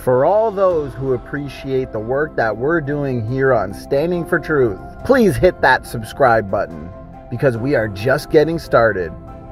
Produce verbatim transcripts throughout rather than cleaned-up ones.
For all those who appreciate the work that we're doing here on Standing for Truth, please hit that subscribe button because we are just getting started.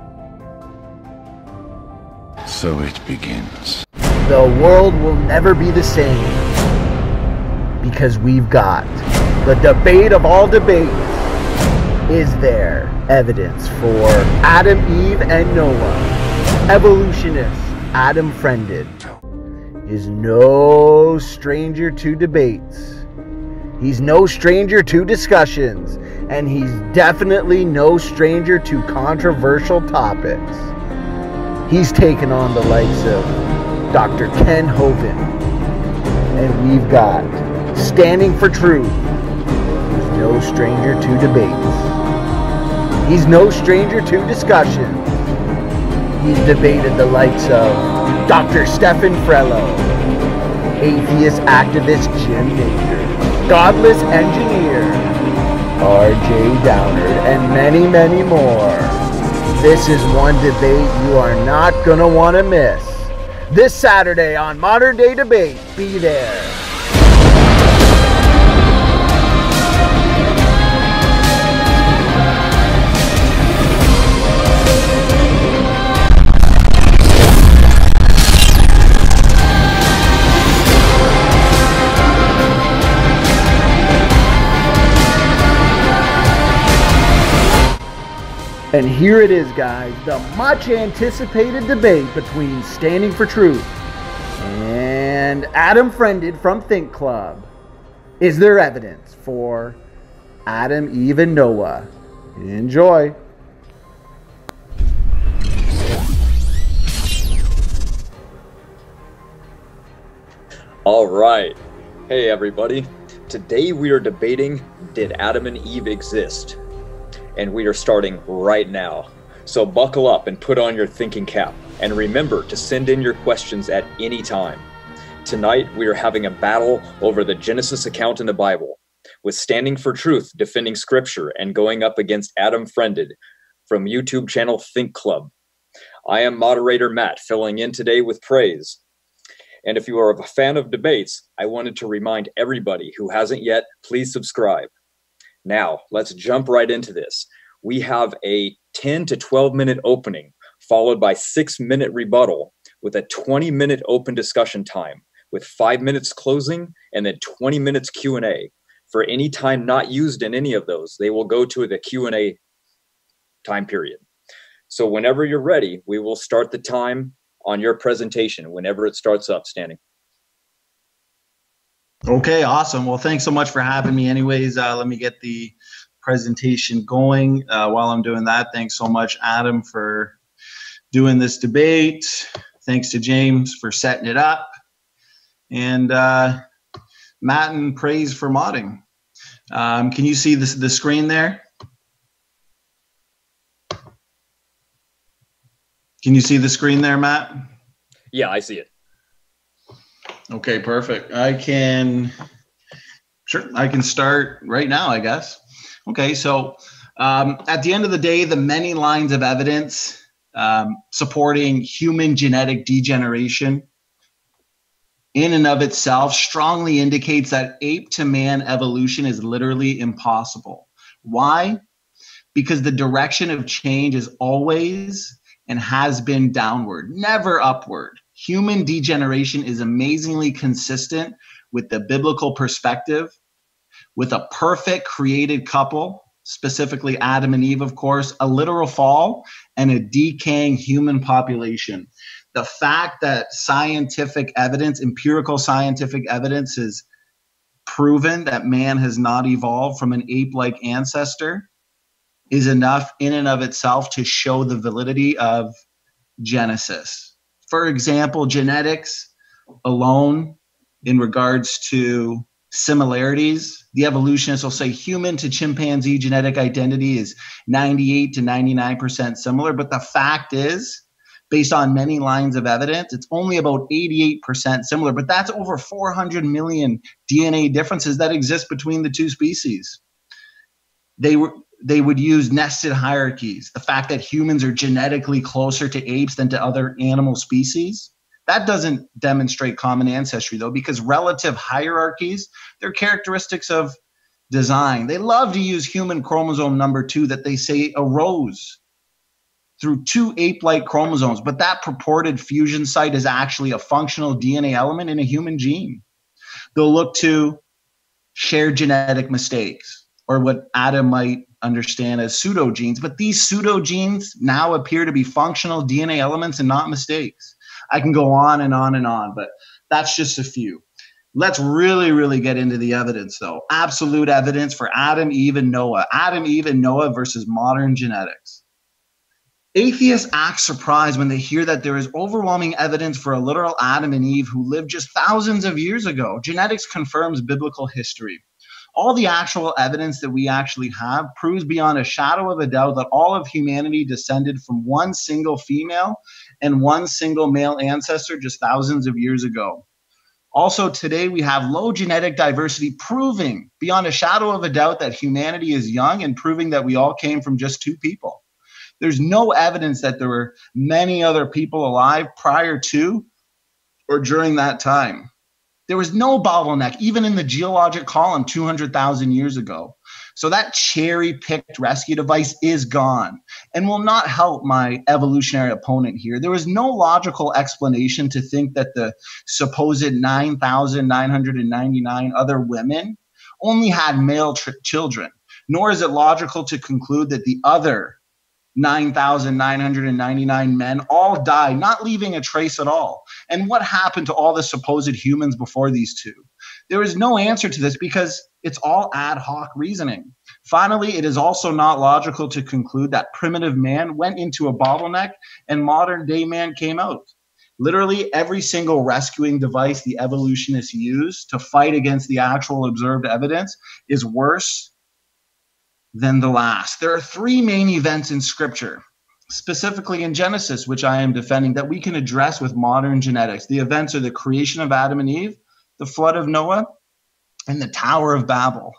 So it begins. The world will never be the same because we've got the debate of all debates. Is there evidence for Adam, Eve, and Noah? Evolutionist Adam Friended is no stranger to debates. He's no stranger to discussions, and he's definitely no stranger to controversial topics. He's taken on the likes of Doctor Ken Hovind, and we've got Standing for Truth. He's no stranger to debates. He's no stranger to discussions. He's debated the likes of Doctor Stephen Frello, atheist activist Jim Nader, godless engineer R J Downard, and many, many more. This is one debate you are not going to want to miss. This Saturday on Modern Day Debate, be there. And here it is, guys, the much anticipated debate between Standing for Truth and Adam Friended from Think Club. Is there evidence for Adam, Eve, and Noah? Enjoy. All right. Hey, everybody. Today we are debating, did Adam and Eve exist? And we are starting right now. So buckle up and put on your thinking cap. And remember to send in your questions at any time. Tonight, we are having a battle over the Genesis account in the Bible, with Standing for Truth defending scripture and going up against Adam Friended from YouTube channel Think Club. I am moderator Matt, filling in today with praise. And if you are a fan of debates, I wanted to remind everybody who hasn't yet, please subscribe. Now, let's jump right into this. We have a ten to twelve minute opening, followed by six minute rebuttal with a twenty minute open discussion time, with five minutes closing and then twenty minutes Q and A. For any time not used in any of those, they will go to the Q and A time period. So whenever you're ready, we will start the time on your presentation, whenever it starts up, Standing. Okay, awesome. Well, thanks so much for having me. Anyways, uh, let me get the presentation going. Uh, while I'm doing that, thanks so much, Adam, for doing this debate. Thanks to James for setting it up. And uh, Matt and praise for modding. Um, can you see this, the screen there? Can you see the screen there, Matt? Yeah, I see it. Okay, perfect. I can, sure, I can start right now, I guess. Okay, so um, at the end of the day, the many lines of evidence um, supporting human genetic degeneration in and of itself strongly indicates that ape to man evolution is literally impossible. Why? Because the direction of change is always and has been downward, never upward. Human degeneration is amazingly consistent with the biblical perspective, with a perfect created couple, specifically Adam and Eve, of course, a literal fall, and a decaying human population. The fact that scientific evidence, empirical scientific evidence, has proven that man has not evolved from an ape-like ancestor is enough in and of itself to show the validity of Genesis. For example, genetics alone in regards to similarities, the evolutionists will say human to chimpanzee genetic identity is ninety-eight to ninety-nine percent similar. But the fact is, based on many lines of evidence, it's only about eighty-eight percent similar. But that's over four hundred million D N A differences that exist between the two species. They were they would use nested hierarchies. The fact that humans are genetically closer to apes than to other animal species, That doesn't demonstrate common ancestry, though, because relative hierarchies, they're characteristics of design. They love to use human chromosome number two that they say arose through two ape-like chromosomes, but that purported fusion site is actually a functional D N A element in a human gene. They'll look to shared genetic mistakes, or what Adam might understand as pseudogenes, but these pseudogenes now appear to be functional D N A elements and not mistakes. I can go on and on and on, but that's just a few. Let's really, really get into the evidence, though. Absolute evidence for Adam, Eve, and Noah. Adam, Eve, and Noah versus modern genetics. Atheists act surprised when they hear that there is overwhelming evidence for a literal Adam and Eve who lived just thousands of years ago. Genetics confirms biblical history. All the actual evidence that we actually have proves beyond a shadow of a doubt that all of humanity descended from one single female and one single male ancestor just thousands of years ago. Also, today we have low genetic diversity, proving beyond a shadow of a doubt that humanity is young and proving that we all came from just two people. There's no evidence that there were many other people alive prior to or during that time. There was no bottleneck, even in the geologic column two hundred thousand years ago. So that cherry-picked rescue device is gone and will not help my evolutionary opponent here. There is no logical explanation to think that the supposed nine thousand nine hundred ninety-nine other women only had male tr- children, nor is it logical to conclude that the other nine thousand nine hundred ninety-nine men all died, not leaving a trace at all. And what happened to all the supposed humans before these two? There is no answer to this because it's all ad hoc reasoning. Finally, it is also not logical to conclude that primitive man went into a bottleneck and modern day man came out. Literally every single rescuing device the evolutionists use to fight against the actual observed evidence is worse than the last. There are three main events in Scripture, specifically in Genesis, which I am defending, that we can address with modern genetics. The events are the creation of Adam and Eve, the flood of Noah, and the Tower of Babel.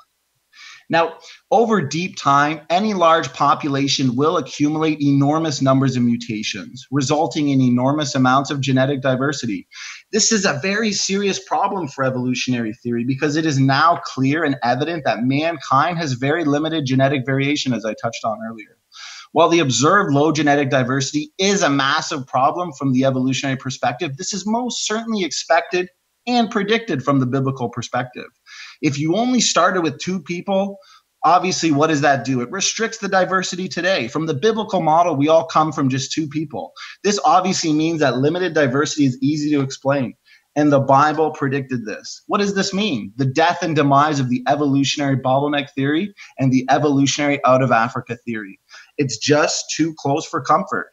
Now, over deep time, any large population will accumulate enormous numbers of mutations, resulting in enormous amounts of genetic diversity. This is a very serious problem for evolutionary theory because it is now clear and evident that mankind has very limited genetic variation, as I touched on earlier. While the observed low genetic diversity is a massive problem from the evolutionary perspective, this is most certainly expected and predicted from the biblical perspective. If you only started with two people, obviously, what does that do? It restricts the diversity today. From the biblical model, we all come from just two people. This obviously means that limited diversity is easy to explain, and the Bible predicted this. What does this mean? The death and demise of the evolutionary bottleneck theory and the evolutionary out of Africa theory. It's just too close for comfort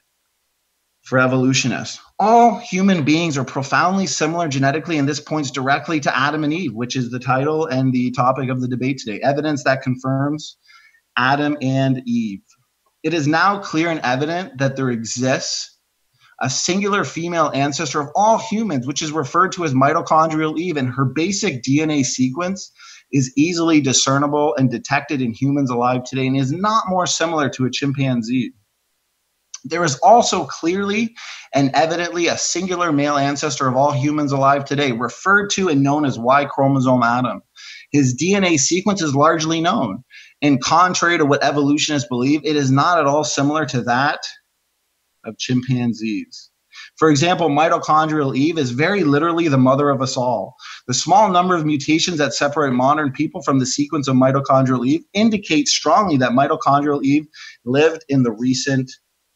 for evolutionists. All human beings are profoundly similar genetically, and this points directly to Adam and Eve, which is the title and the topic of the debate today. Evidence that confirms Adam and Eve. It is now clear and evident that there exists a singular female ancestor of all humans, which is referred to as mitochondrial Eve, and her basic D N A sequence is easily discernible and detected in humans alive today and is not more similar to a chimpanzee. There is also clearly and evidently a singular male ancestor of all humans alive today, referred to and known as Y chromosome Adam. His D N A sequence is largely known, and contrary to what evolutionists believe, it is not at all similar to that of chimpanzees. For example, mitochondrial Eve is very literally the mother of us all. The small number of mutations that separate modern people from the sequence of mitochondrial Eve indicate strongly that mitochondrial Eve lived in the recent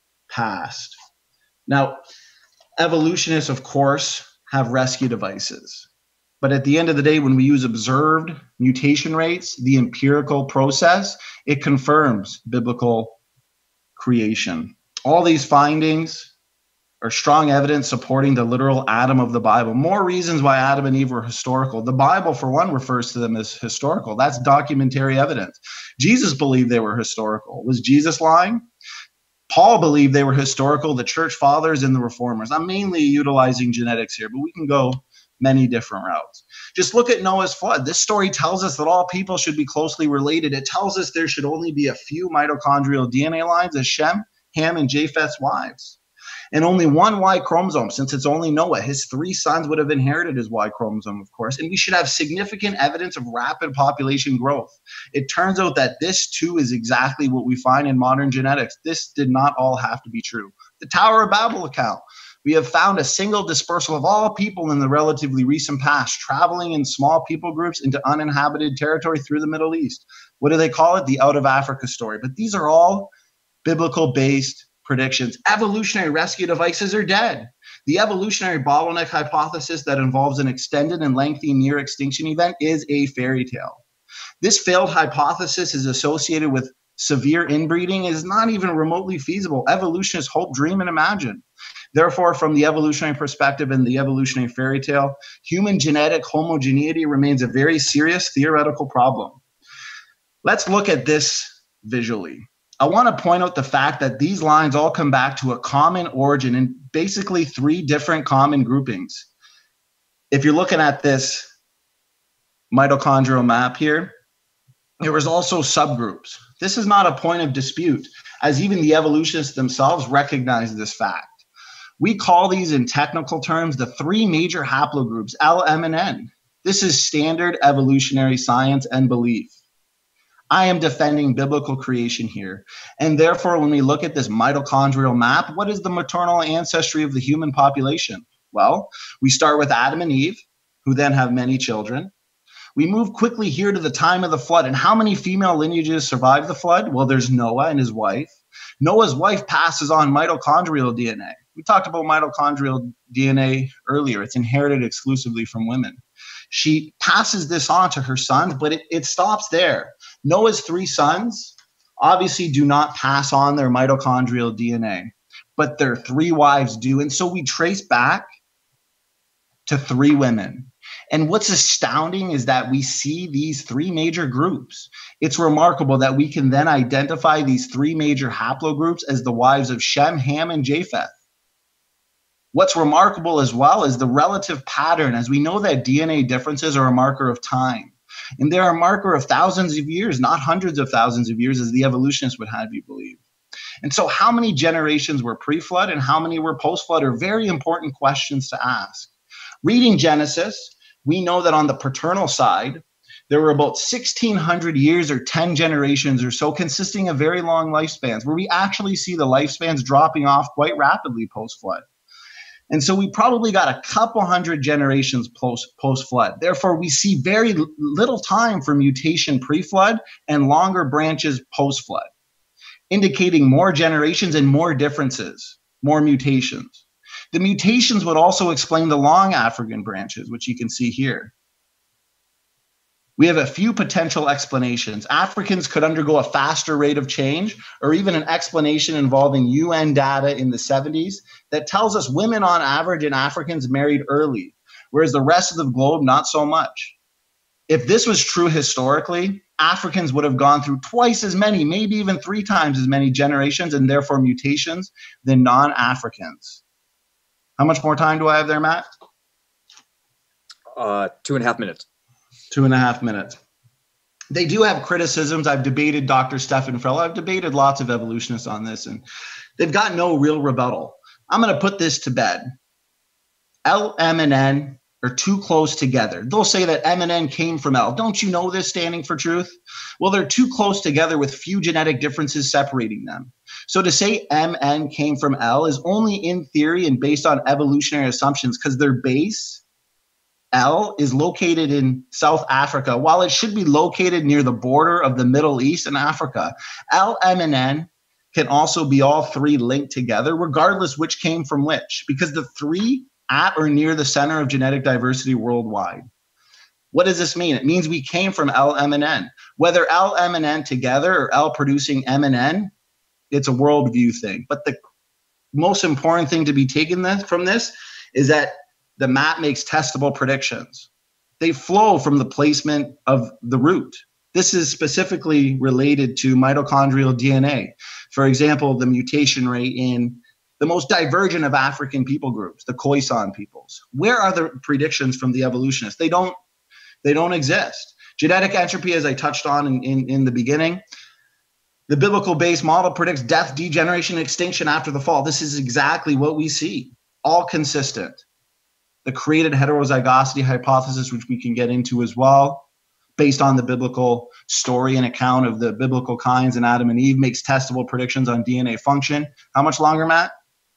past. Now, evolutionists, of course, have rescue devices. But at the end of the day, when we use observed mutation rates, the empirical process, it confirms biblical creation. All these findings are strong evidence supporting the literal Adam of the Bible. More reasons why Adam and Eve were historical. The Bible, for one, refers to them as historical. That's documentary evidence. Jesus believed they were historical. Was Jesus lying? Paul believed they were historical, the church fathers and the reformers. I'm mainly utilizing genetics here, but we can go many different routes. Just look at Noah's flood. This story tells us that all people should be closely related. It tells us there should only be a few mitochondrial D N A lines as Shem, Ham, and Japheth's wives. and only one Y chromosome, since it's only Noah. His three sons would have inherited his Y chromosome, of course, and we should have significant evidence of rapid population growth. It turns out that this, too, is exactly what we find in modern genetics. This did not all have to be true. The Tower of Babel account. We have found a single dispersal of all people in the relatively recent past, traveling in small people groups into uninhabited territory through the Middle East. What do they call it? The Out of Africa story. But these are all biblical-based predictions. Evolutionary rescue devices are dead. The evolutionary bottleneck hypothesis that involves an extended and lengthy near extinction event is a fairy tale. This failed hypothesis is associated with severe inbreeding, is not even remotely feasible. Evolutionists hope, dream, and imagine. Therefore, from the evolutionary perspective and the evolutionary fairy tale, human genetic homogeneity remains a very serious theoretical problem. Let's look at this visually. I want to point out the fact that these lines all come back to a common origin in basically three different common groupings. If you're looking at this mitochondrial map here, there was also subgroups. This is not a point of dispute, as even the evolutionists themselves recognize this fact. We call these in technical terms the three major haplogroups, L, M, and N. This is standard evolutionary science and belief. I am defending biblical creation here. And therefore, when we look at this mitochondrial map, what is the maternal ancestry of the human population? Well, we start with Adam and Eve, who then have many children. We move quickly here to the time of the flood. And how many female lineages survive the flood? Well, there's Noah and his wife. Noah's wife passes on mitochondrial D N A. We talked about mitochondrial D N A earlier. It's inherited exclusively from women. She passes this on to her sons, but it, it stops there. Noah's three sons obviously do not pass on their mitochondrial D N A, but their three wives do. And so we trace back to three women. And what's astounding is that we see these three major groups. It's remarkable that we can then identify these three major haplogroups as the wives of Shem, Ham, and Japheth. What's remarkable as well is the relative pattern, as we know that D N A differences are a marker of time. And they're a marker of thousands of years, not hundreds of thousands of years, as the evolutionists would have you believe. And so how many generations were pre-flood and how many were post-flood are very important questions to ask. Reading Genesis, we know that on the paternal side, there were about sixteen hundred years or ten generations or so, consisting of very long lifespans, where we actually see the lifespans dropping off quite rapidly post-flood. And so we probably got a couple hundred generations post, post-flood. Therefore, we see very little time for mutation pre-flood and longer branches post-flood, indicating more generations and more differences, more mutations. The mutations would also explain the long African branches, which you can see here. We have a few potential explanations. Africans could undergo a faster rate of change, or even an explanation involving U N data in the seventies that tells us women on average in Africans married early, whereas the rest of the globe, not so much. If this was true historically, Africans would have gone through twice as many, maybe even three times as many generations and therefore mutations than non-Africans. How much more time do I have there, Matt? Uh, two and a half minutes. Two and a half minutes. They do have criticisms. I've debated Doctor Stephan Frell. I've debated lots of evolutionists on this, and they've got no real rebuttal. I'm going to put this to bed. L, M, and N are too close together. They'll say that M and N came from L. Don't you know this, standing for truth? Well, they're too close together with few genetic differences separating them. So to say M, N came from L is only in theory and based on evolutionary assumptions, because their base, L, is located in South Africa, while it should be located near the border of the Middle East and Africa. L, M, and N can also be all three linked together, regardless which came from which, because the three at or near the center of genetic diversity worldwide. What does this mean? It means we came from L, M, and N. Whether L, M, and N together or L producing M and N, it's a worldview thing. But the most important thing to be taken from this is that the map makes testable predictions. They flow from the placement of the root. This is specifically related to mitochondrial D N A. For example, the mutation rate in the most divergent of African people groups, the Khoisan peoples. Where are the predictions from the evolutionists? They don't, they don't exist. Genetic entropy, as I touched on in, in, in the beginning, The biblical-based model predicts death, degeneration, and extinction after the fall. This is exactly what we see, all consistent. The created heterozygosity hypothesis, which we can get into as well, based on the biblical story and account of the biblical kinds in Adam and Eve, makes testable predictions on D N A function. How much longer, Matt?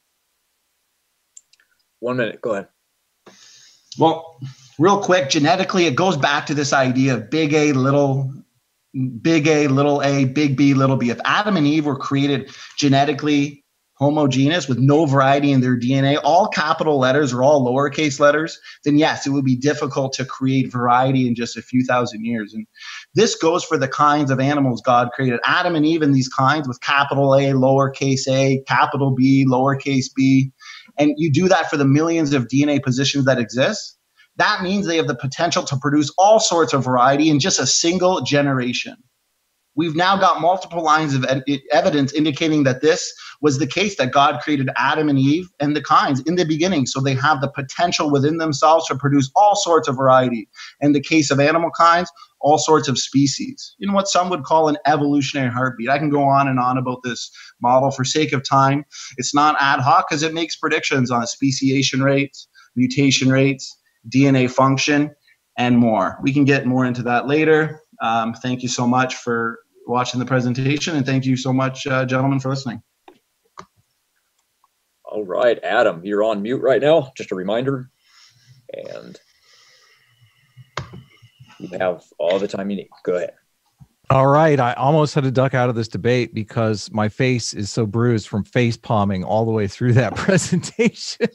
One minute. Go ahead. Well, real quick, genetically, it goes back to this idea of big A, little big A, little a, big B, little b. If Adam and Eve were created genetically homogeneous with no variety in their D N A, all capital letters or all lowercase letters, then yes, it would be difficult to create variety in just a few thousand years. And this goes for the kinds of animals God created. Adam and Eve and these kinds with capital A, lowercase a, capital B, lowercase b. And you do that for the millions of D N A positions that exist. That means they have the potential to produce all sorts of variety in just a single generation. We've now got multiple lines of evidence indicating that this was the case, that God created Adam and Eve and the kinds in the beginning. So they have the potential within themselves to produce all sorts of variety. In the case of animal kinds, all sorts of species, in what some would call an evolutionary heartbeat. I can go on and on about this model for sake of time. It's not ad hoc because it makes predictions on speciation rates, mutation rates, D N A function, and more. We can get more into that later. Um, thank you so much for watching the presentation, and thank you so much, uh, gentlemen, for listening. All right, Adam, you're on mute right now. Just a reminder. And you have all the time you need. Go ahead. All right. I almost had to duck out of this debate because my face is so bruised from face palming all the way through that presentation.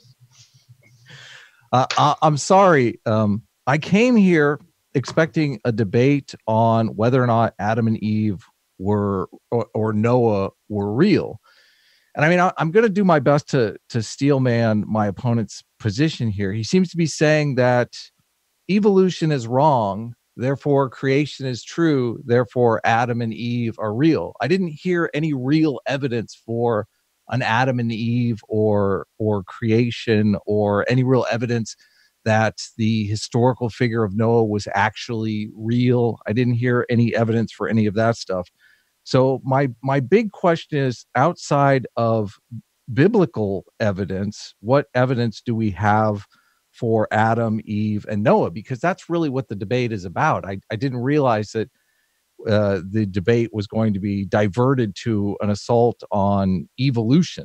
uh, I, I'm sorry. Um, I came here expecting a debate on whether or not Adam and Eve were or, or Noah were real. And I mean, I, I'm going to do my best to to steel man my opponent's position here. He seems to be saying that evolution is wrong, therefore creation is true, therefore Adam and Eve are real. I didn't hear any real evidence for an Adam and Eve or or creation, or any real evidence that the historical figure of Noah was actually real. I didn't hear any evidence for any of that stuff. So my my big question is, outside of biblical evidence, what evidence do we have for Adam, Eve, and Noah? Because that's really what the debate is about. I, I didn't realize that uh, the debate was going to be diverted to an assault on evolution.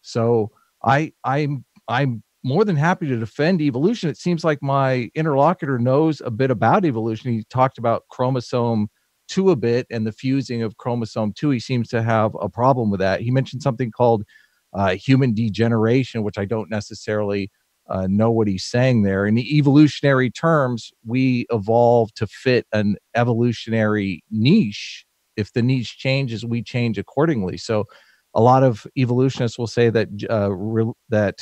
So I I'm I'm more than happy to defend evolution. It seems like my interlocutor knows a bit about evolution. He talked about chromosome two a bit and the fusing of chromosome two. He seems to have a problem with that. He mentioned something called uh, human degeneration, which I don't necessarily uh, know what he's saying there. In evolutionary terms, we evolve to fit an evolutionary niche. If the niche changes, we change accordingly. So a lot of evolutionists will say that uh, re- that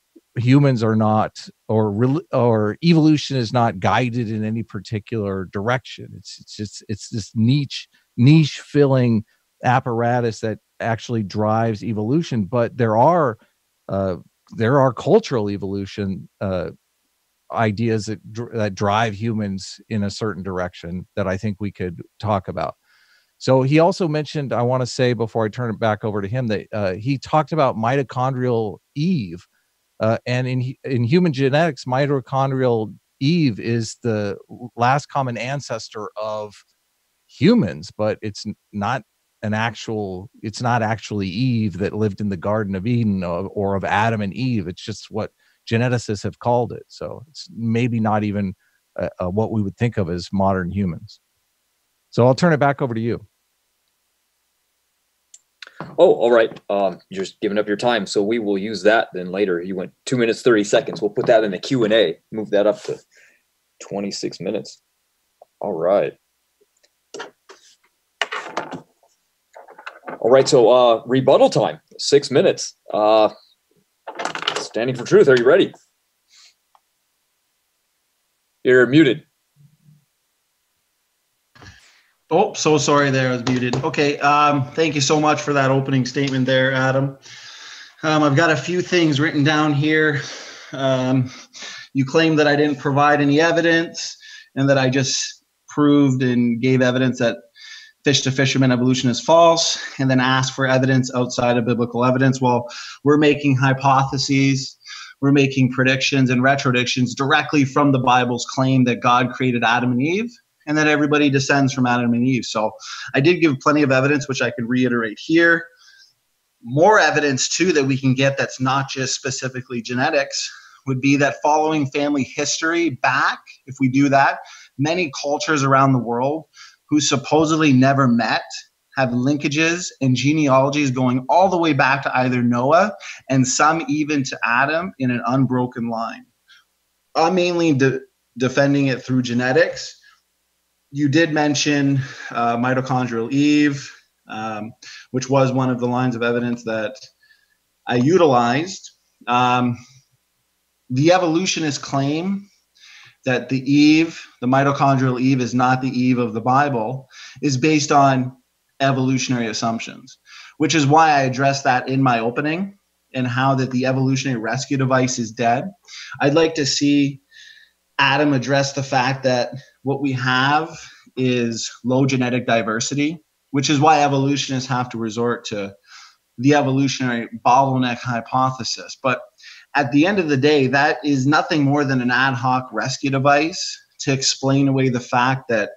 humans are not, or or evolution is not guided in any particular direction. It's it's just it's this niche niche filling apparatus that actually drives evolution. But there are uh, there are cultural evolution uh, ideas that dr- that drive humans in a certain direction that I think we could talk about. So he also mentioned, I want to say before I turn it back over to him, that uh, he talked about mitochondrial Eve. Uh, and in in human genetics, mitochondrial Eve is the last common ancestor of humans, but it's not an actual, it's not actually Eve that lived in the Garden of Eden, or, or of Adam and Eve. It's just what geneticists have called it. So it's maybe not even uh, uh, what we would think of as modern humans. So I'll turn it back over to you. Oh, all right. Um, you're just giving up your time, so we will use that then later. You went two minutes, thirty seconds. We'll put that in the Q and A. Move that up to twenty-six minutes. All right. All right, so uh, rebuttal time, six minutes. Uh, standing for truth, are you ready? You're muted. Oh, so sorry there, I was muted. Okay, um, thank you so much for that opening statement there, Adam. Um, I've got a few things written down here. Um, you claim that I didn't provide any evidence and that I just proved and gave evidence that fish to fisherman evolution is false, and then ask for evidence outside of biblical evidence. Well, we're making hypotheses, we're making predictions and retrodictions directly from the Bible's claim that God created Adam and Eve and that everybody descends from Adam and Eve. So I did give plenty of evidence, which I could reiterate here. More evidence, too, that we can get that's not just specifically genetics would be that following family history back, if we do that, many cultures around the world who supposedly never met have linkages and genealogies going all the way back to either Noah and some even to Adam in an unbroken line. I'm mainly de- defending it through genetics. You did mention uh, mitochondrial Eve, um, which was one of the lines of evidence that I utilized. Um, the evolutionists claim that the Eve, the mitochondrial Eve, is not the Eve of the Bible, is based on evolutionary assumptions, which is why I addressed that in my opening and how that the evolutionary rescue device is dead. I'd like to see Adam address the fact that what we have is low genetic diversity, which is why evolutionists have to resort to the evolutionary bottleneck hypothesis. But at the end of the day, that is nothing more than an ad hoc rescue device to explain away the fact that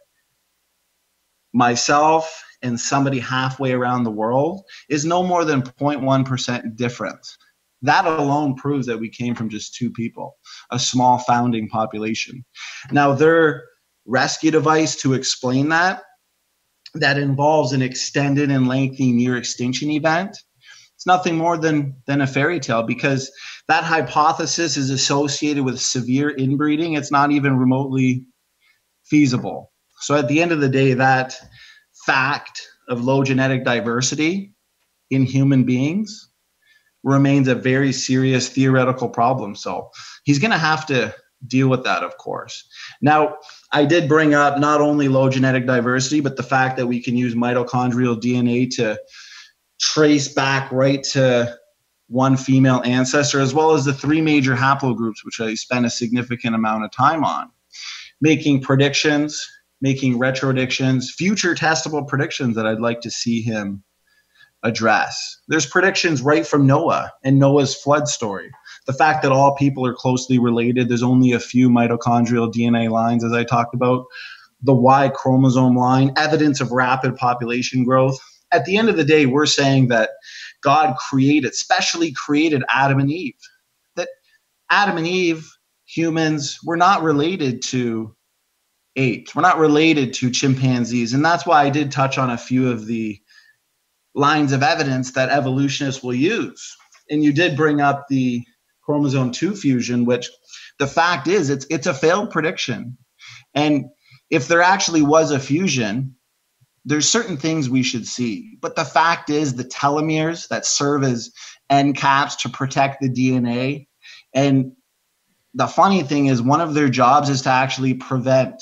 myself and somebody halfway around the world is no more than zero point one percent different. That alone proves that we came from just two people, a small founding population. Now, their rescue device to explain that, that involves an extended and lengthy near extinction event, it's nothing more than, than a fairy tale, because that hypothesis is associated with severe inbreeding. It's not even remotely feasible. So at the end of the day, that fact of low genetic diversity in human beings remains a very serious theoretical problem. So he's going to have to deal with that, of course. Now, I did bring up not only low genetic diversity, but the fact that we can use mitochondrial D N A to trace back right to one female ancestor, as well as the three major haplogroups, which I spent a significant amount of time on, making predictions, making retrodictions, future testable predictions that I'd like to see him address. There's predictions right from Noah and Noah's flood story. The fact that all people are closely related, there's only a few mitochondrial D N A lines, as I talked about, the Y chromosome line, evidence of rapid population growth. At the end of the day, we're saying that God created, specially created Adam and Eve. That Adam and Eve, humans, were not related to apes. We're not related to chimpanzees. And that's why I did touch on a few of the lines of evidence that evolutionists will use. And you did bring up the chromosome two fusion, which the fact is it's it's a failed prediction. And if there actually was a fusion, there's certain things we should see. But the fact is the telomeres that serve as end caps to protect the D N A. And the funny thing is one of their jobs is to actually prevent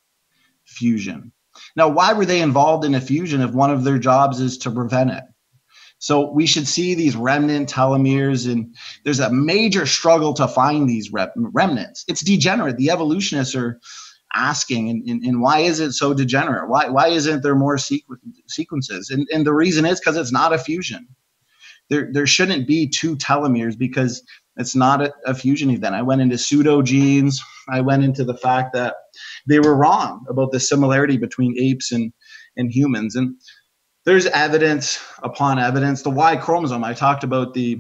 fusion. Now, why were they involved in a fusion if one of their jobs is to prevent it? So we should see these remnant telomeres, and there's a major struggle to find these rep- remnants. It's degenerate. The evolutionists are asking, and, and, and why is it so degenerate? Why why isn't there more sequ- sequences? And, and the reason is because it's not a fusion. There, there shouldn't be two telomeres because it's not a, a fusion event. I went into pseudogenes. I went into the fact that they were wrong about the similarity between apes and, and humans. And there's evidence upon evidence. The Y chromosome, I talked about the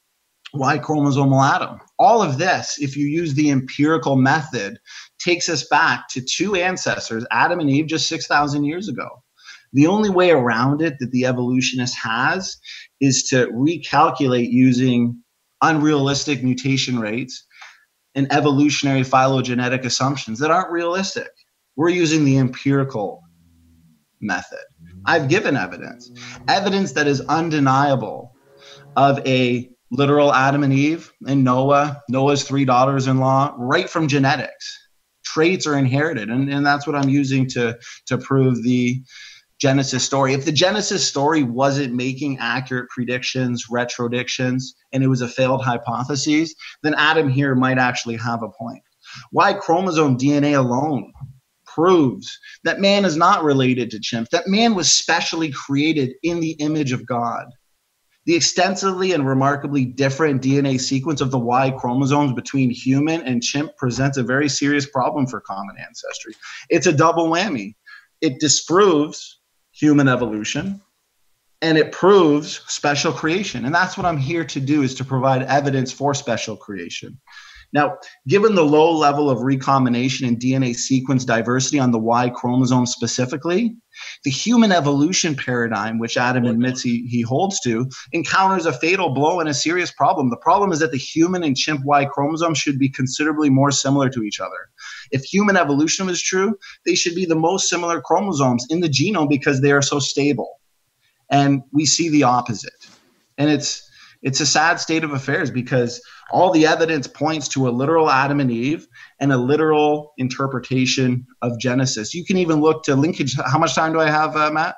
Y chromosomal atom. All of this, if you use the empirical method, takes us back to two ancestors, Adam and Eve, just six thousand years ago. The only way around it that the evolutionist has is to recalculate using unrealistic mutation rates and evolutionary phylogenetic assumptions that aren't realistic. We're using the empirical method. I've given evidence, evidence that is undeniable of a literal Adam and Eve and Noah, Noah's three daughters-in-law, right from genetics. Traits are inherited, and, and that's what I'm using to, to prove the Genesis story. If the Genesis story wasn't making accurate predictions, retrodictions, and it was a failed hypothesis, then Adam here might actually have a point. Y chromosome D N A alone proves that man is not related to chimps, that man was specially created in the image of God. The extensively and remarkably different D N A sequence of the Y chromosomes between human and chimp presents a very serious problem for common ancestry. It's a double whammy. It disproves human evolution, and it proves special creation. And that's what I'm here to do, is to provide evidence for special creation. Now, given the low level of recombination and D N A sequence diversity on the Y chromosome specifically, the human evolution paradigm, which Adam admits he, he holds to, encounters a fatal blow and a serious problem. The problem is that the human and chimp Y chromosomes should be considerably more similar to each other. If human evolution was true, they should be the most similar chromosomes in the genome because they are so stable. And we see the opposite. And it's It's a sad state of affairs because all the evidence points to a literal Adam and Eve and a literal interpretation of Genesis. You can even look to linkage. How much time do I have, uh, Matt?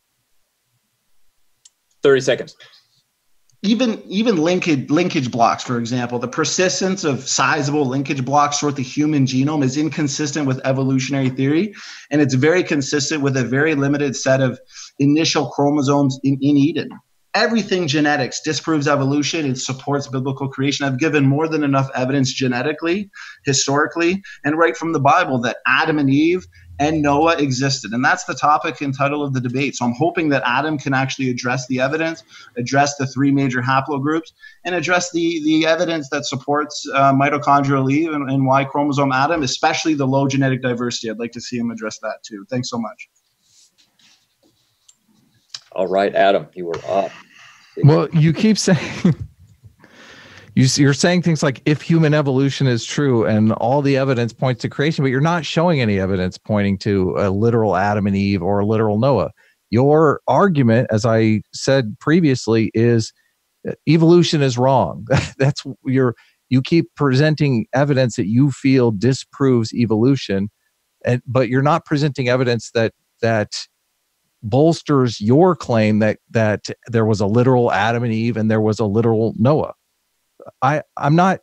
thirty seconds. Even even linkage linkage blocks, for example, the persistence of sizable linkage blocks throughout the human genome is inconsistent with evolutionary theory, and it's very consistent with a very limited set of initial chromosomes in, in Eden. Everything genetics disproves evolution. It supports biblical creation. I've given more than enough evidence genetically, historically, and right from the Bible that Adam and Eve and Noah existed. And that's the topic and title of the debate. So I'm hoping that Adam can actually address the evidence, address the three major haplogroups, and address the, the evidence that supports uh, mitochondrial Eve and, and Y chromosome Adam, especially the low genetic diversity. I'd like to see him address that too. Thanks so much. All right, Adam, you were up. Well, you keep saying, you, you're saying things like if human evolution is true and all the evidence points to creation, but you're not showing any evidence pointing to a literal Adam and Eve or a literal Noah. Your argument, as I said previously, is evolution is wrong. That's your, you keep presenting evidence that you feel disproves evolution, and but you're not presenting evidence that that bolsters your claim that that there was a literal Adam and Eve and there was a literal Noah. I I'm not.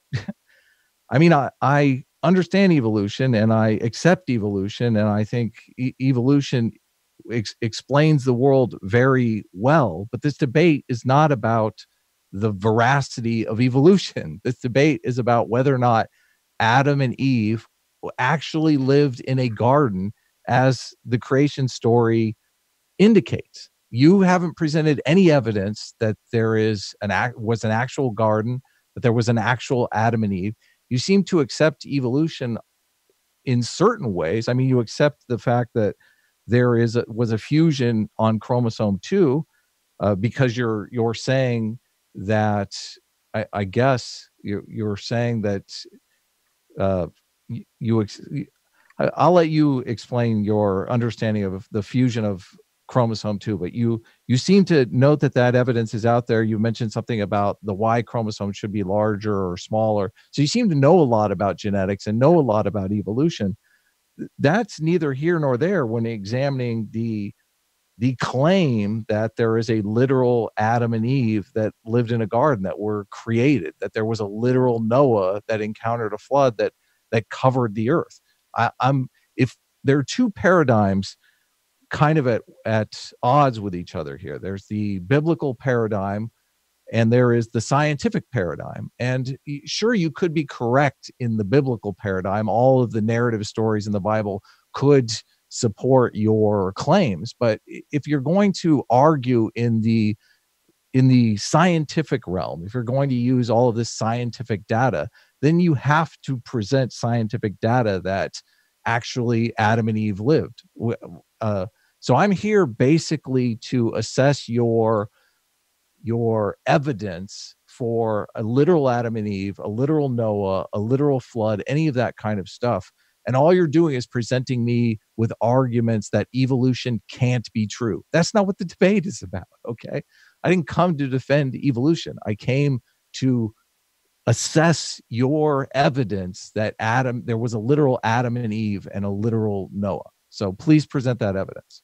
I mean, I I understand evolution and I accept evolution, and I think e- evolution ex- explains the world very well. But this debate is not about the veracity of evolution. This debate is about whether or not Adam and Eve actually lived in a garden, as the creation story indicates. You haven't presented any evidence that there is an act was an actual garden, that there was an actual Adam and Eve. You seem to accept evolution in certain ways. I mean, you accept the fact that there is a, was a fusion on chromosome two, uh, because you're you're saying that I, I guess you're you're saying that uh, you. you ex- I'll let you explain your understanding of the fusion of chromosome two, but you you seem to note that that evidence is out there. You mentioned something about the Y chromosome should be larger or smaller. So you seem to know a lot about genetics and know a lot about evolution. That's neither here nor there when examining the the claim that there is a literal Adam and Eve that lived in a garden, that were created, that there was a literal Noah that encountered a flood that that covered the earth. I, I'm if there are two paradigms kind of at, at odds with each other here. There's the biblical paradigm and there is the scientific paradigm. And sure, you could be correct in the biblical paradigm. All of the narrative stories in the Bible could support your claims. But if you're going to argue in the in the scientific realm, if you're going to use all of this scientific data, then you have to present scientific data that actually Adam and Eve lived. Uh, so I'm here basically to assess your your evidence for a literal Adam and Eve, a literal Noah, a literal flood, any of that kind of stuff. And all you're doing is presenting me with arguments that evolution can't be true. That's not what the debate is about, okay? I didn't come to defend evolution. I came to assess your evidence that Adam, there was a literal Adam and Eve and a literal Noah. So please present that evidence.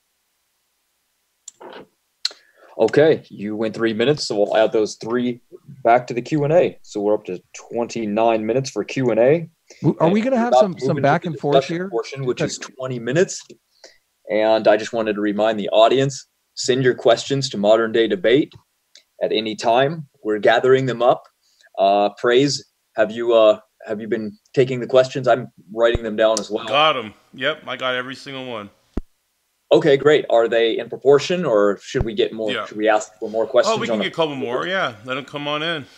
Okay, you went three minutes, so we'll add those three back to the Q and A. So we're up to twenty-nine minutes for Q and A. Are we going to have We're some about to some move into back the and forth discussion here? portion, which is twenty minutes. And I just wanted to remind the audience, send your questions to Modern Day Debate at any time. We're gathering them up. Uh, Praise, have you uh, have you been taking the questions? I'm writing them down as well. Got them. Yep, I got every single one. Okay, great. Are they in proportion, or should we get more? Yeah. Should we ask for more questions? Oh, we can get a couple more. Yeah, let them come on in.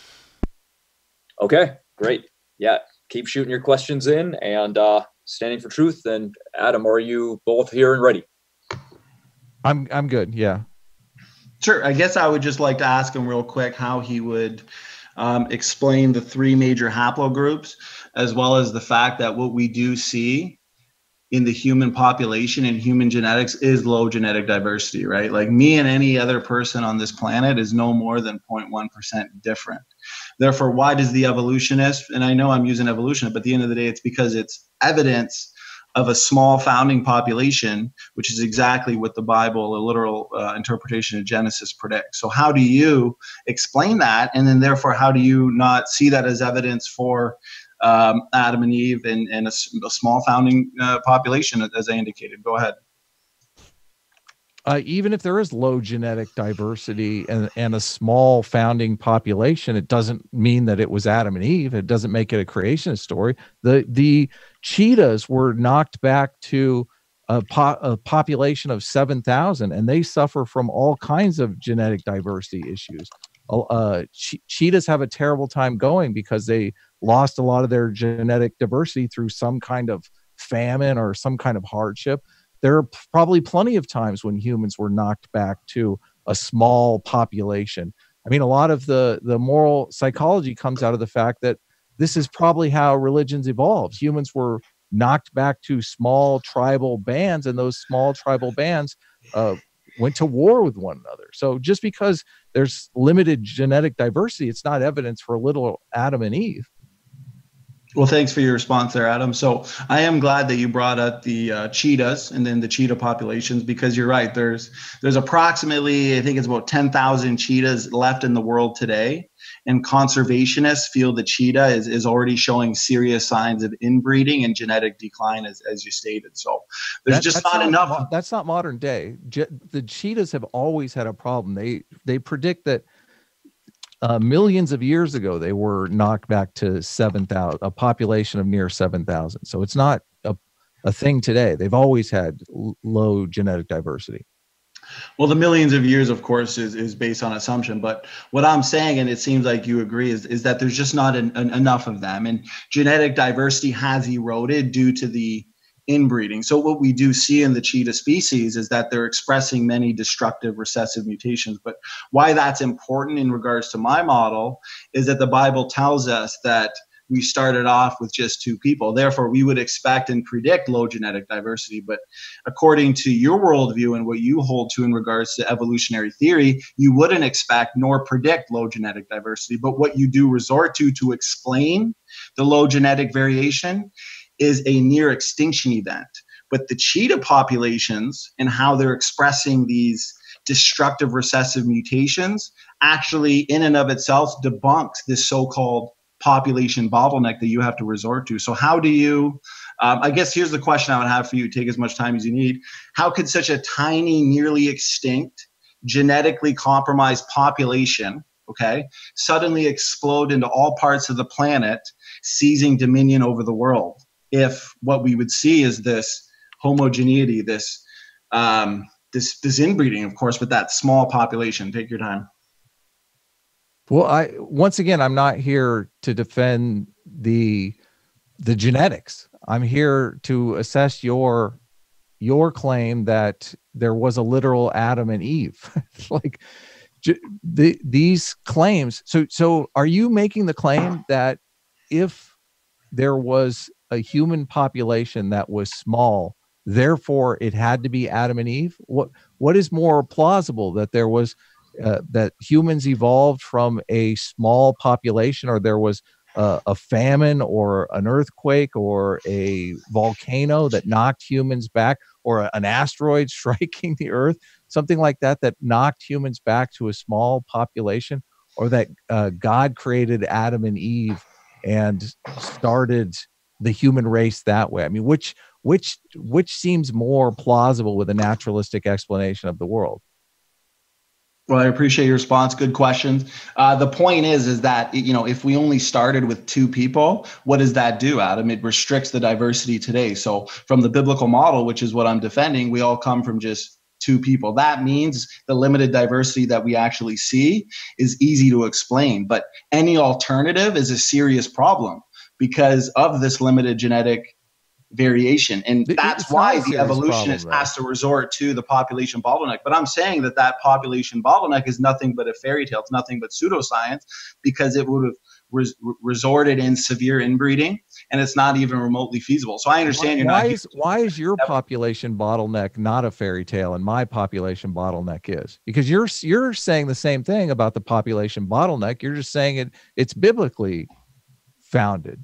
Okay, great. Yeah, keep shooting your questions in, and uh, Standing for Truth and Adam, are you both here and ready? I'm I'm good. Yeah. Sure. I guess I would just like to ask him real quick how he would um, explain the three major haplogroups, as well as the fact that what we do see in the human population and human genetics is low genetic diversity, right? Like me and any other person on this planet is no more than zero point one percent different. Therefore, why does the evolutionist, and I know I'm using evolution, but at the end of the day, it's because it's evidence of a small founding population, which is exactly what the Bible, a literal uh, interpretation of Genesis, predicts. So how do you explain that? And then therefore, how do you not see that as evidence for um, Adam and Eve and, and a, a small founding uh, population, as I indicated? Go ahead. Uh, even if there is low genetic diversity and, and a small founding population, it doesn't mean that it was Adam and Eve. It doesn't make it a creationist story. The the cheetahs were knocked back to a, po a population of seven thousand, and they suffer from all kinds of genetic diversity issues. Uh, che cheetahs have a terrible time going because they lost a lot of their genetic diversity through some kind of famine or some kind of hardship. There are probably plenty of times when humans were knocked back to a small population. I mean, a lot of the, the moral psychology comes out of the fact that this is probably how religions evolved. Humans were knocked back to small tribal bands, and those small tribal bands uh, went to war with one another. So just because there's limited genetic diversity, it's not evidence for little Adam and Eve. Well, thanks for your response there, Adam. So I am glad that you brought up the uh, cheetahs and then the cheetah populations, because you're right. There's there's approximately, I think it's about ten thousand cheetahs left in the world today. And conservationists feel the cheetah is, is already showing serious signs of inbreeding and genetic decline, as, as you stated. So there's that, just not, not enough. That's not modern day. Je the cheetahs have always had a problem. They, they predict that Uh, millions of years ago, they were knocked back to seven thousand, a population of near seven thousand. So it's not a, a thing today. They've always had l low genetic diversity. Well, the millions of years, of course, is, is based on assumption. But what I'm saying, and it seems like you agree, is, is that there's just not an, an, enough of them. And genetic diversity has eroded due to the inbreeding. So what we do see in the cheetah species is that they're expressing many destructive recessive mutations. But why that's important in regards to my model is that the Bible tells us that we started off with just two people. Therefore, we would expect and predict low genetic diversity. But according to your worldview and what you hold to in regards to evolutionary theory, you wouldn't expect nor predict low genetic diversity. But what you do resort to to explain the low genetic variation is a near extinction event. But the cheetah populations and how they're expressing these destructive recessive mutations actually in and of itself debunks this so-called population bottleneck that you have to resort to. So how do you, um, I guess here's the question I would have for you, take as much time as you need. How could such a tiny, nearly extinct, genetically compromised population, okay, suddenly explode into all parts of the planet, seizing dominion over the world, if what we would see is this homogeneity, this um, this this inbreeding, of course, with that small population? Take your time. Well, I once again, I'm not here to defend the the genetics. I'm here to assess your your claim that there was a literal Adam and Eve. Like the, these claims. So so are you making the claim that if there was a human population that was small, therefore it had to be Adam and Eve? What what is more plausible, that there was uh, that humans evolved from a small population, or there was uh, a famine or an earthquake or a volcano that knocked humans back, or an asteroid striking the earth, something like that, that knocked humans back to a small population, or that uh, God created Adam and Eve and started the human race that way? I mean, which which which seems more plausible with a naturalistic explanation of the world? Well, I appreciate your response. Good questions. Uh, the point is, is that, you know, if we only started with two people, what does that do, Adam? It restricts the diversity today. So from the biblical model, which is what I'm defending, we all come from just two people. That means the limited diversity that we actually see is easy to explain. But any alternative is a serious problem because of this limited genetic variation. And that's It's why not a the serious evolutionist problem, though. has to resort to the population bottleneck. But I'm saying that that population bottleneck is nothing but a fairy tale. It's nothing but pseudoscience because it would have res- resorted in severe inbreeding, and it's not even remotely feasible. So I understand Why, you're why not. is why is your population bottleneck not a fairy tale and my population bottleneck is? Because you're you're saying the same thing about the population bottleneck. You're just saying it it's biblically founded.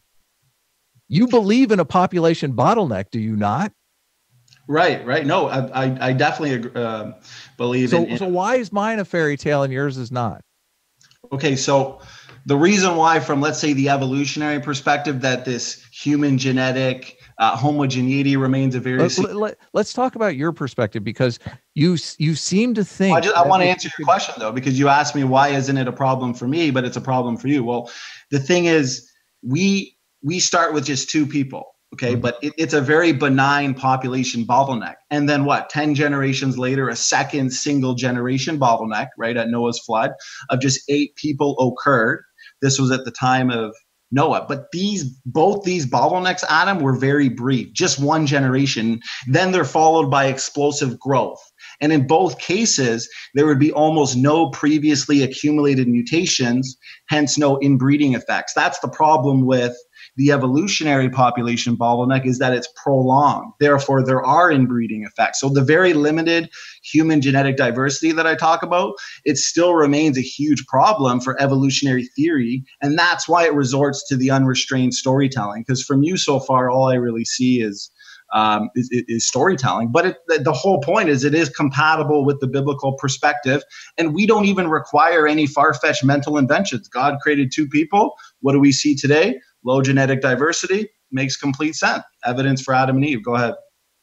You believe in a population bottleneck, do you not? Right, right. No, I, I, I definitely uh, believe so, in, in. So why is mine a fairy tale and yours is not? Okay, so the reason why, from let's say the evolutionary perspective, that this human genetic uh, homogeneity remains a very. Let, let, let, let's talk about your perspective because you you seem to think. I, just, I want to answer your question though, because you asked me why isn't it a problem for me, but it's a problem for you. Well, the thing is, we. We start with just two people, okay? Mm-hmm. But it, it's a very benign population bottleneck. And then what? ten generations later, a second single generation bottleneck, right, at Noah's flood of just eight people occurred. This was at the time of Noah. But these both these bottlenecks, Adam, were very brief, just one generation. Then they're followed by explosive growth. And in both cases, there would be almost no previously accumulated mutations, hence no inbreeding effects. That's the problem with the evolutionary population bottleneck, is that it's prolonged. Therefore, there are inbreeding effects. So the very limited human genetic diversity that I talk about, it still remains a huge problem for evolutionary theory. And that's why it resorts to the unrestrained storytelling. Because from you so far, all I really see is Um, is, is storytelling. But it, the, the whole point is it is compatible with the biblical perspective. And we don't even require any far-fetched mental inventions. God created two people. What do we see today? Low genetic diversity. Makes complete sense. Evidence for Adam and Eve. Go ahead.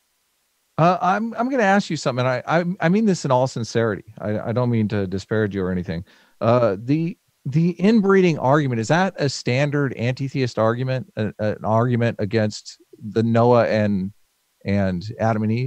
Uh, I'm I'm going to ask you something. I, I I mean this in all sincerity. I, I don't mean to disparage you or anything. Uh, the the inbreeding argument, is that a standard anti-theist argument, an, an argument against the Noah and and Adam and Eve?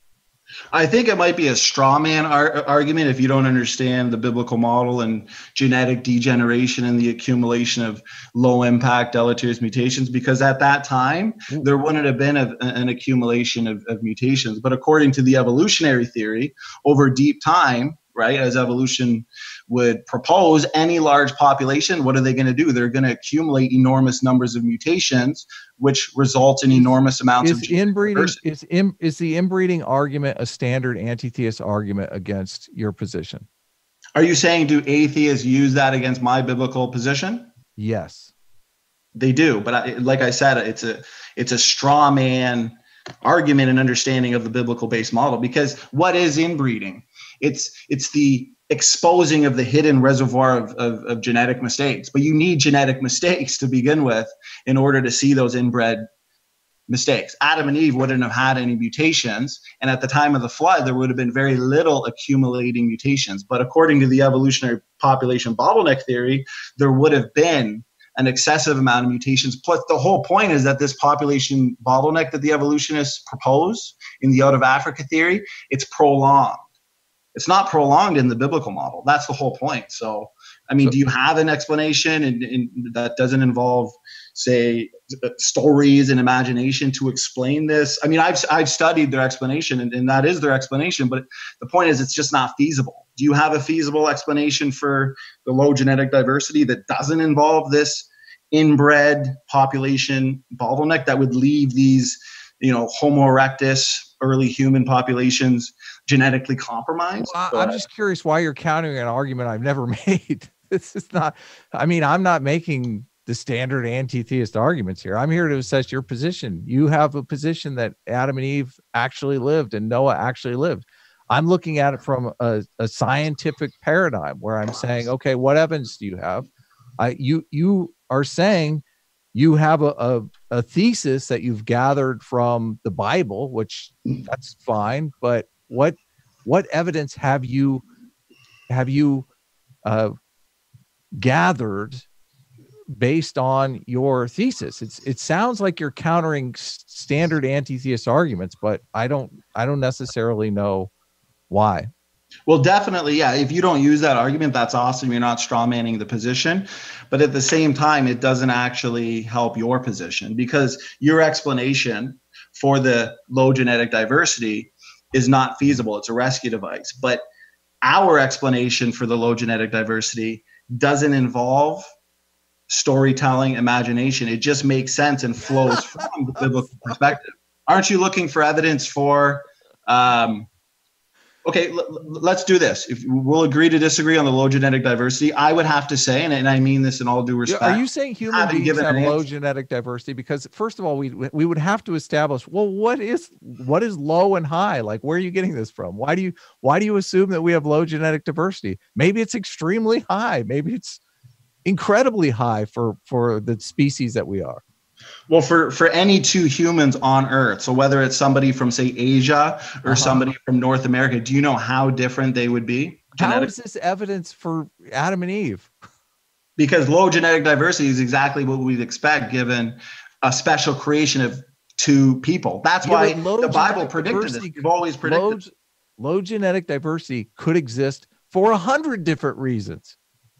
I think it might be a straw man ar- argument if you don't understand the biblical model and genetic degeneration and the accumulation of low impact deleterious mutations, because at that time there wouldn't have been a, an accumulation of, of mutations. But according to the evolutionary theory, over deep time, right, as evolution would propose, any large population, what are they going to do? They're going to accumulate enormous numbers of mutations, which results in enormous amounts is of inbreeding. Is in, is the inbreeding argument a standard anti-theist argument against your position? Are you saying, do atheists use that against my biblical position? Yes, they do. But I, like I said, it's a it's a straw man argument and understanding of the biblical based model. Because what is inbreeding? It's it's the exposing of the hidden reservoir of, of, of genetic mistakes. But you need genetic mistakes to begin with in order to see those inbred mistakes. Adam and Eve wouldn't have had any mutations. And at the time of the flood, there would have been very little accumulating mutations. But according to the evolutionary population bottleneck theory, there would have been an excessive amount of mutations. Plus, the whole point is that this population bottleneck that the evolutionists propose in the out of Africa theory, it's prolonged. It's not prolonged in the biblical model. That's the whole point. So, I mean, so, do you have an explanation and, and that doesn't involve, say, stories and imagination to explain this? I mean, I've I've studied their explanation, and, and that is their explanation. But the point is, it's just not feasible. Do you have a feasible explanation for the low genetic diversity that doesn't involve this inbred population bottleneck that would leave these, you know, Homo erectus, early human populations genetically compromised? Well, I'm just curious why you're countering an argument I've never made. This is not, I mean, I'm not making the standard anti-theist arguments here. I'm here to assess your position. You have a position that Adam and Eve actually lived and Noah actually lived. I'm looking at it from a, a scientific paradigm where I'm saying, okay, what evidence do you have? I, you, you are saying you have a, a, a thesis that you've gathered from the Bible, which that's fine. But what what evidence have you have you uh, gathered based on your thesis? It's it sounds like you're countering s- standard anti-theist arguments, but I don't I don't necessarily know why. Well, definitely, yeah. If you don't use that argument, that's awesome. You're not straw manning the position. But at the same time, it doesn't actually help your position, because your explanation for the low genetic diversity is not feasible. It's a rescue device. But our explanation for the low genetic diversity doesn't involve storytelling, imagination. It just makes sense and flows from the biblical perspective. Aren't you looking for evidence for um, Okay, l- l- let's do this. If we'll agree to disagree on the low genetic diversity, I would have to say, and, and I mean this in all due respect. Are you saying human haven't beings given have an low answer. genetic diversity? Because first of all, we we would have to establish, well, what is what is low and high? Like, where are you getting this from? Why do you why do you assume that we have low genetic diversity? Maybe it's extremely high. Maybe it's incredibly high for for the species that we are. Well, for, for any two humans on Earth, so whether it's somebody from, say, Asia or Uh-huh. somebody from North America, do you know how different they would be? How genetic- is this evidence for Adam and Eve? Because low genetic diversity is exactly what we'd expect given a special creation of two people. That's Yeah, why but low the Bible genetic predicted this. diversity- We've always predicted Low, this. low genetic diversity could exist for a hundred different reasons.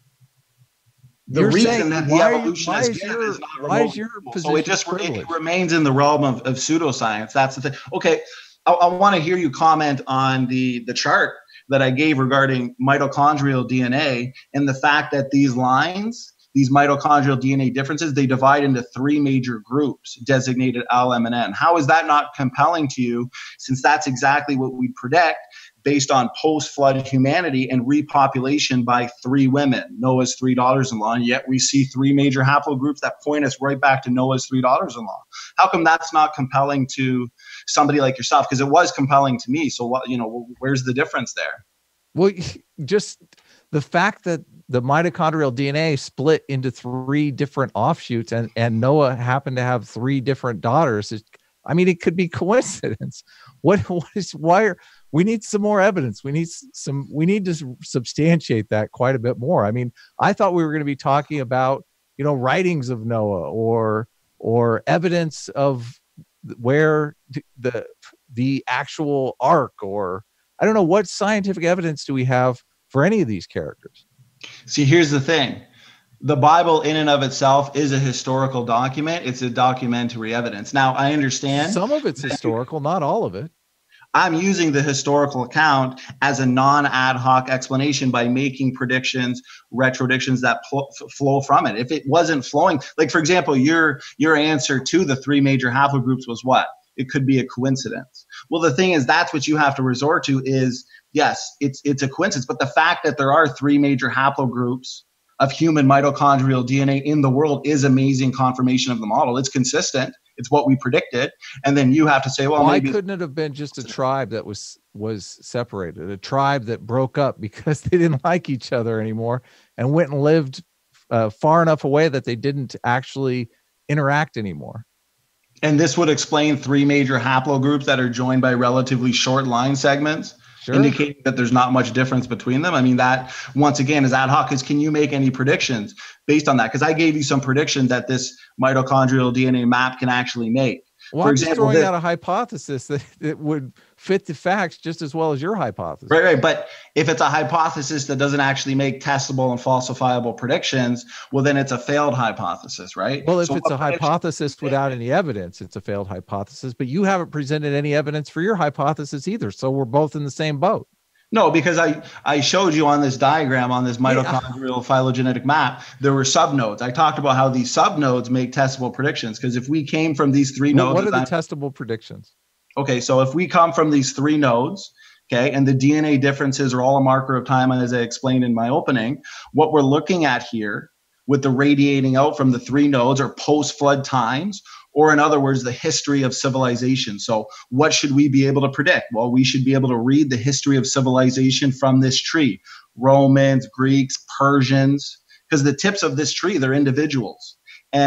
The You're reason saying, that the why are you- evolution why is is given your- is not why is remotely your provable. So position it just it privileged? remains in the realm of, of pseudoscience. That's the thing. Okay, I, I want to hear you comment on the the chart that I gave regarding mitochondrial D N A and the fact that these lines, these mitochondrial D N A differences, they divide into three major groups designated L, M, and N. How is that not compelling to you, since that's exactly what we predict based on post-flood humanity and repopulation by three women, Noah's three daughters-in-law, and yet we see three major haplogroups that point us right back to Noah's three daughters-in-law. How come that's not compelling to somebody like yourself? Because it was compelling to me. So what, you know, where's the difference there? Well, just the fact that the mitochondrial D N A split into three different offshoots, and, and Noah happened to have three different daughters. Is, I mean, it could be coincidence. What, what is, why are, we need some more evidence. We need some, we need to substantiate that quite a bit more. I mean, I thought we were going to be talking about, you know, writings of Noah or, or evidence of where the, the actual ark, or I don't know, what scientific evidence do we have for any of these characters? See, here's the thing. The Bible in and of itself is a historical document. It's a documentary evidence. Now, I understand Some of it's historical, not all of it. I'm using the historical account as a non-ad hoc explanation by making predictions, retrodictions that pl- flow from it. If it wasn't flowing, like for example, your your answer to the three major haplogroups was what? It could be a coincidence. Well, the thing is, that's what you have to resort to is, yes, it's it's a coincidence. But the fact that there are three major haplogroups of human mitochondrial D N A in the world is amazing confirmation of the model. It's consistent. It's what we predicted. And then you have to say, well, why maybe couldn't it have been just a tribe that was was separated, a tribe that broke up because they didn't like each other anymore and went and lived uh, far enough away that they didn't actually interact anymore? And this would explain three major haplogroups that are joined by relatively short line segments, Sure. indicating that there's not much difference between them. I mean, that once again is ad hoc. Because can you make any predictions based on that? Because I gave you some predictions that this mitochondrial D N A map can actually make. Well, For I'm just example, throwing this- out a hypothesis that it would fit the facts just as well as your hypothesis. Right, right. But if it's a hypothesis that doesn't actually make testable and falsifiable predictions, well, then it's a failed hypothesis, right? Well, if So it's a what prediction- hypothesis without any evidence, it's a failed hypothesis, but you haven't presented any evidence for your hypothesis either. So we're both in the same boat. No, because I, I showed you on this diagram, on this mitochondrial phylogenetic map, there were subnodes. I talked about how these subnodes make testable predictions. Because if we came from these three Well, nodes, what are the as I- testable predictions? okay, so if we come from these three nodes, okay, and the D N A differences are all a marker of time, as I explained in my opening, what we're looking at here with the radiating out from the three nodes are post-flood times, or in other words, the history of civilization. So what should we be able to predict? Well, we should be able to read the history of civilization from this tree. Romans, Greeks, Persians, because the tips of this tree, they're individuals. And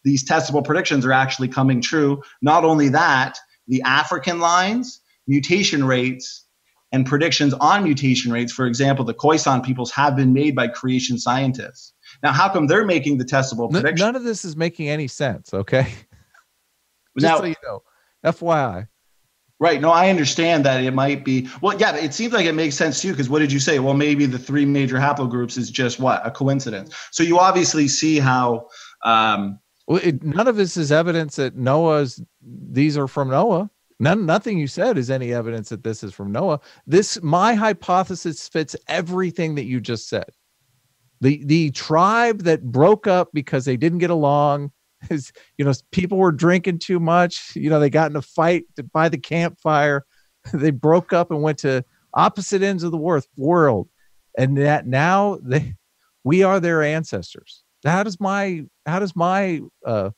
these testable predictions are actually coming true. Not only that, the African lines, mutation rates, and predictions on mutation rates, for example, the Khoisan peoples have been made by creation scientists. Now, how come they're making the testable predictions? None of this is making any sense, okay? Just Now, so you know, F Y I. Right. No, I understand that it might be. Well, yeah, it seems like it makes sense too, because what did you say? Well, maybe the three major haplogroups is just what? A coincidence. So you obviously see how. Um, well, it, none of this is evidence that Noah's, these are from Noah. None, nothing you said is any evidence that this is from Noah. This, my hypothesis fits everything that you just said. The, the tribe that broke up because they didn't get along, is, you know, people were drinking too much. You know, they got in a fight by the campfire. They broke up and went to opposite ends of the worth, world. And that now they, we are their ancestors. How does my, how does my, uh,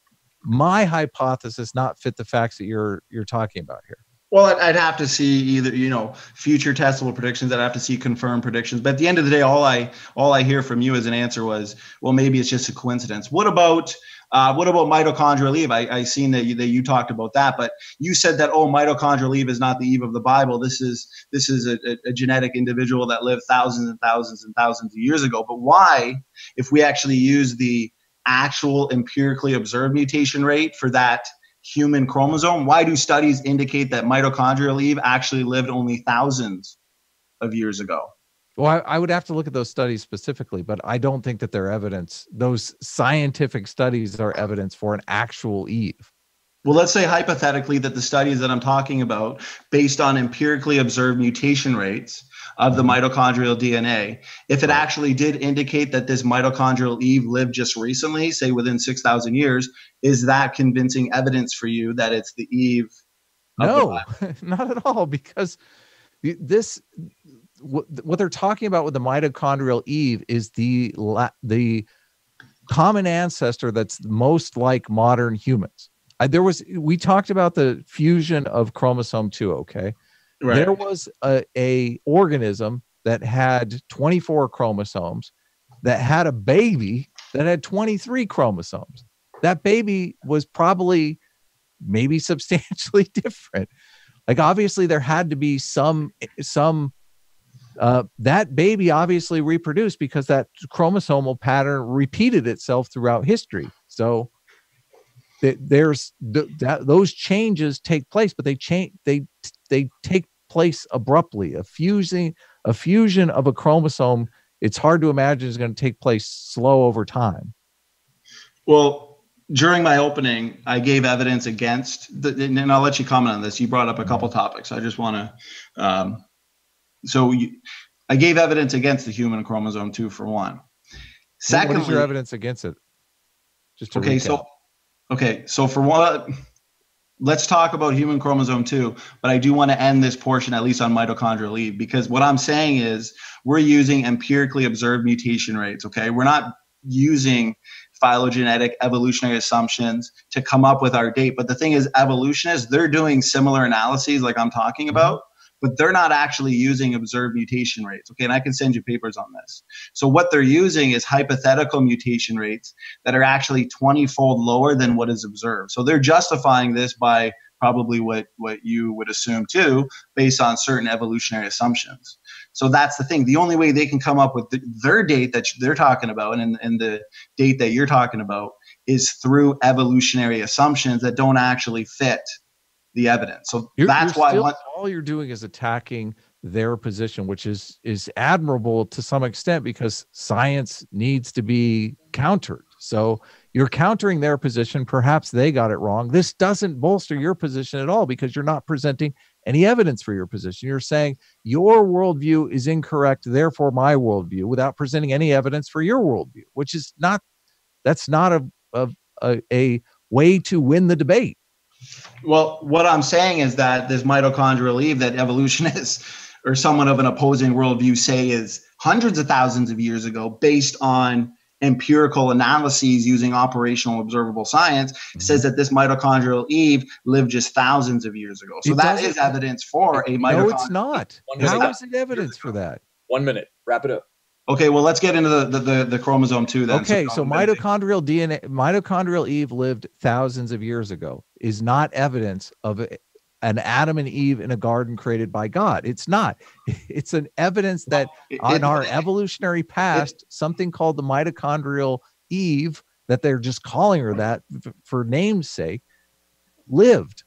my hypothesis not fit the facts that you're, you're talking about here? Well, I'd have to see either, you know, future testable predictions. I'd have to see confirmed predictions. But at the end of the day, all I all I hear from you as an answer was, well, maybe it's just a coincidence. What about uh, what about mitochondrial Eve? I, I seen that you, that you talked about that, but you said that, oh, mitochondrial Eve is not the Eve of the Bible. This is this is a, a, a genetic individual that lived thousands and thousands and thousands of years ago. But why, if we actually use the actual empirically observed mutation rate for that human chromosome, why do studies indicate that mitochondrial Eve actually lived only thousands of years ago? Well, I, I would have to look at those studies specifically, but I don't think that they're evidence. Those scientific studies are evidence for an actual Eve. Well, let's say hypothetically that the studies that I'm talking about, based on empirically observed mutation rates of the mitochondrial D N A, if it actually did indicate that this mitochondrial Eve lived just recently, say within six thousand years, is that convincing evidence for you that it's the Eve? No, not at all, because this, what, what they're talking about with the mitochondrial Eve is the, the common ancestor that's most like modern humans. I, there was, we talked about the fusion of chromosome two. Okay. Right. There was a, a organism that had twenty-four chromosomes that had a baby that had twenty-three chromosomes. That baby was probably maybe substantially different. Like, obviously there had to be some, some, uh, that baby obviously reproduced because that chromosomal pattern repeated itself throughout history. So there's th that those changes take place, but they change, they, they take place abruptly. A fusing, a fusion of a chromosome, it's hard to imagine is going to take place slow over time. Well, during my opening, I gave evidence against the, and I'll let you comment on this. You brought up a couple topics. I just want to, um, so you, I gave evidence against the human chromosome two for one. Secondly, what is your evidence against it? Just to okay, recap. so okay, so for what, let's talk about human chromosome two, but I do want to end this portion at least on mitochondrial Eve, because what I'm saying is we're using empirically observed mutation rates. Okay, we're not using phylogenetic evolutionary assumptions to come up with our date. But the thing is, evolutionists, they're doing similar analyses like I'm talking about, but they're not actually using observed mutation rates. Okay, and I can send you papers on this. So what they're using is hypothetical mutation rates that are actually twenty-fold lower than what is observed. So they're justifying this by probably what, what you would assume too, based on certain evolutionary assumptions. So that's the thing. The only way they can come up with the, their date that they're talking about and, and the date that you're talking about is through evolutionary assumptions that don't actually fit the evidence. So you're, that's you're why still, one, all you're doing is attacking their position, which is is admirable to some extent because science needs to be countered. So you're countering their position. Perhaps they got it wrong. This doesn't bolster your position at all because you're not presenting any evidence for your position. You're saying your worldview is incorrect, therefore my worldview, without presenting any evidence for your worldview, which is not, that's not a, a, a, a way to win the debate. Well, what I'm saying is that this mitochondrial Eve that evolutionists or someone of an opposing worldview say is hundreds of thousands of years ago based on empirical analyses using operational observable science, mm-hmm. says that this mitochondrial Eve lived just thousands of years ago. So it that is evidence for a mitochondrial. No, it's not. How is it evidence for that? One minute. Wrap it up. Okay, well, let's get into the the, the, the chromosome two then. Okay, so, so mitochondrial D N A, mitochondrial Eve lived thousands of years ago is not evidence of a, an Adam and Eve in a garden created by God. It's not. It's an evidence that it, in it, our it, evolutionary past, it, something called the mitochondrial Eve, that they're just calling her that for name's sake, lived.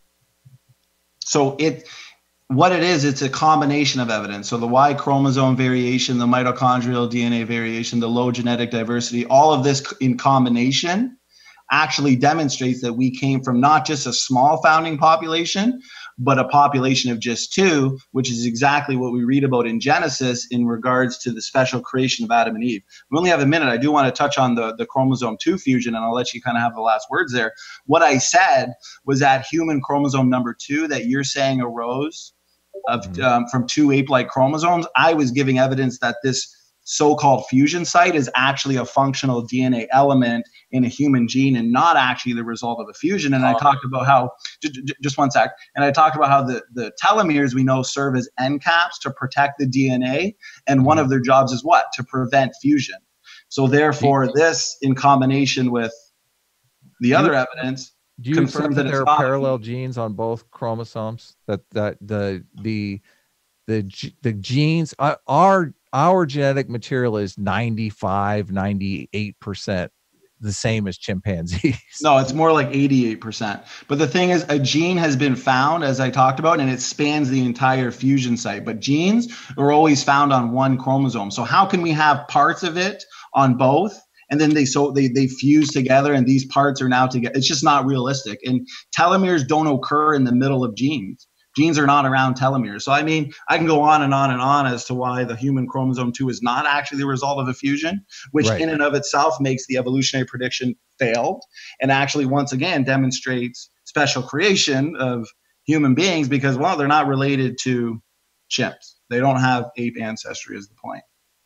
So it, what it is, it's a combination of evidence. So the Y chromosome variation, the mitochondrial D N A variation, the low genetic diversity, all of this in combination actually demonstrates that we came from not just a small founding population, but a population of just two, which is exactly what we read about in Genesis in regards to the special creation of Adam and Eve. We only have a minute. I do want to touch on the, the chromosome two fusion, and I'll let you kind of have the last words there. What I said was that human chromosome number two that you're saying arose of um, from two ape-like chromosomes. I was giving evidence that this so-called fusion site is actually a functional D N A element in a human gene and not actually the result of a fusion. And I talked about how, just one sec, and I talked about how the, the telomeres we know serve as end caps to protect the D N A, and one of their jobs is what? To prevent fusion. So therefore, this in combination with the other evidence, do you accept that there are parallel genes on both chromosomes? That that the the the the genes are, are our genetic material is ninety-five, ninety-eight percent the same as chimpanzees. No, it's more like eighty-eight percent. But the thing is, a gene has been found, as I talked about, and it spans the entire fusion site. But genes are always found on one chromosome. So how can we have parts of it on both? And then they so they they fuse together, and these parts are now together. It's just not realistic. And telomeres don't occur in the middle of genes. Genes are not around telomeres. So I mean, I can go on and on and on as to why the human chromosome two is not actually the result of a fusion, which right. in and of itself makes the evolutionary prediction failed, and actually once again demonstrates special creation of human beings because, well, they're not related to chimps. They don't have ape ancestry is the point.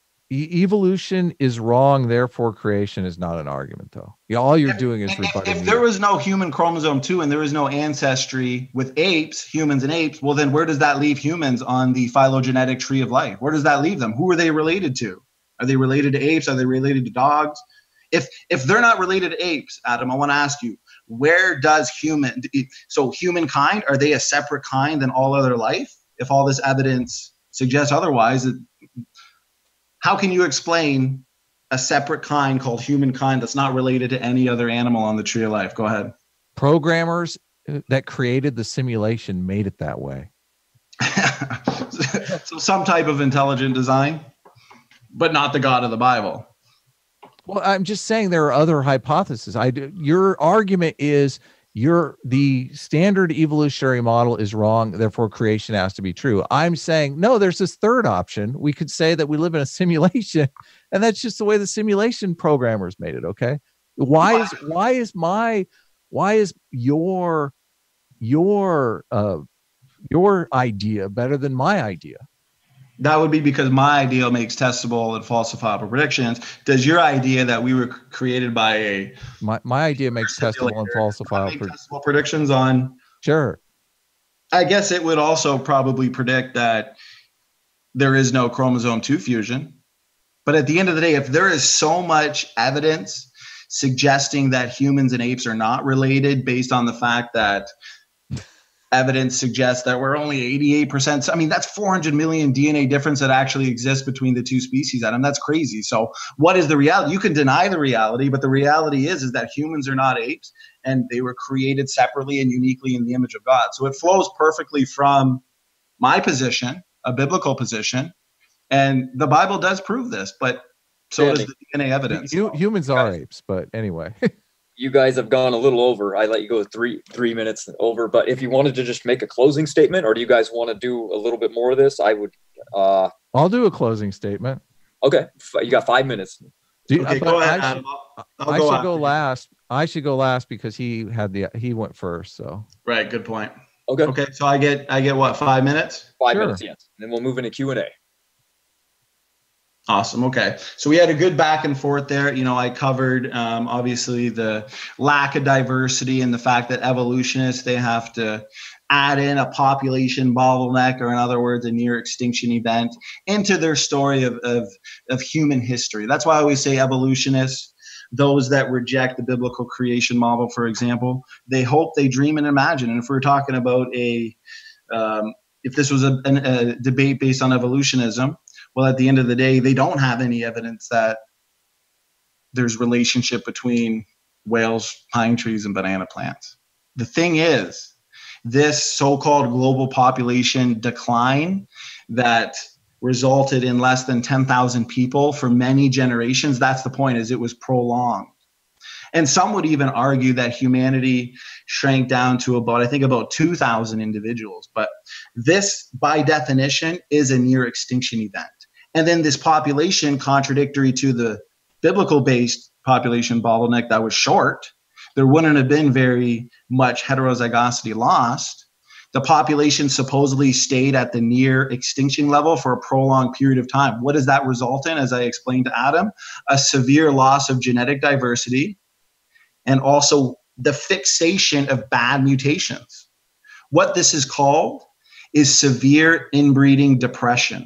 Evolution is wrong, therefore creation is not an argument, though. All you're if, doing is if, rebutting. If there was no human chromosome two and there was no ancestry with apes, humans and apes, well, then where does that leave humans on the phylogenetic tree of life? Where does that leave them? Who are they related to? Are they related to apes? Are they related to dogs? If if they're not related to apes, Adam, I want to ask you, where does human, so humankind, are they a separate kind than all other life? If all this evidence suggests otherwise, it, how can you explain a separate kind called humankind that's not related to any other animal on the tree of life? Go ahead. Programmers that created the simulation made it that way. So some type of intelligent design, but not the God of the Bible. Well, I'm just saying there are other hypotheses. I do, your argument is Your the standard evolutionary model is wrong, therefore creation has to be true. I'm saying no, there's this third option. We could say that we live in a simulation, and that's just the way the simulation programmers made it. Okay. Why is why is my why is your your uh your idea better than my idea? That would be because my idea makes testable and falsifiable predictions. Does your idea that we were created by a my my idea makes testable and falsifiable make testable predictions on? Sure. I guess it would also probably predict that there is no chromosome two fusion. But at the end of the day, if there is so much evidence suggesting that humans and apes are not related based on the fact that evidence suggests that we're only eighty-eight percent. I mean, that's four hundred million D N A difference that actually exists between the two species, Adam. That's crazy. So what is the reality? You can deny the reality, but the reality is, is that humans are not apes, and they were created separately and uniquely in the image of God. So it flows perfectly from my position, a biblical position, and the Bible does prove this, but so yeah, does the D N A evidence. You, humans are apes, but anyway. You guys have gone a little over. I let you go three three minutes over. But if you wanted to just make a closing statement, or do you guys want to do a little bit more of this? I would. Uh, I'll do a closing statement. Okay, you got five minutes. You, okay, go ahead. I should, I'll, I'll I go, should go last. I should go last because he had the he went first. So right, good point. Okay. Okay, so I get I get what, five minutes? Five sure. minutes, yes. And then we'll move into Q and A. Awesome. Okay. So we had a good back and forth there. You know, I covered um, obviously the lack of diversity and the fact that evolutionists, they have to add in a population bottleneck, or in other words, a near extinction event, into their story of, of, of human history. That's why I always say evolutionists, those that reject the biblical creation model, for example, they hope, they dream, and imagine. And if we're talking about a, um, if this was a, a debate based on evolutionism, well, at the end of the day, they don't have any evidence that there's relationship between whales, pine trees, and banana plants. The thing is, this so-called global population decline that resulted in less than ten thousand people for many generations, that's the point, is it was prolonged. And some would even argue that humanity shrank down to about, I think, about two thousand individuals. But this, by definition, is a near extinction event. And then this population, contradictory to the biblical-based population bottleneck that was short, there wouldn't have been very much heterozygosity lost. The population supposedly stayed at the near extinction level for a prolonged period of time. What does that result in? As I explained to Adam, a severe loss of genetic diversity, and also the fixation of bad mutations. What this is called is severe inbreeding depression.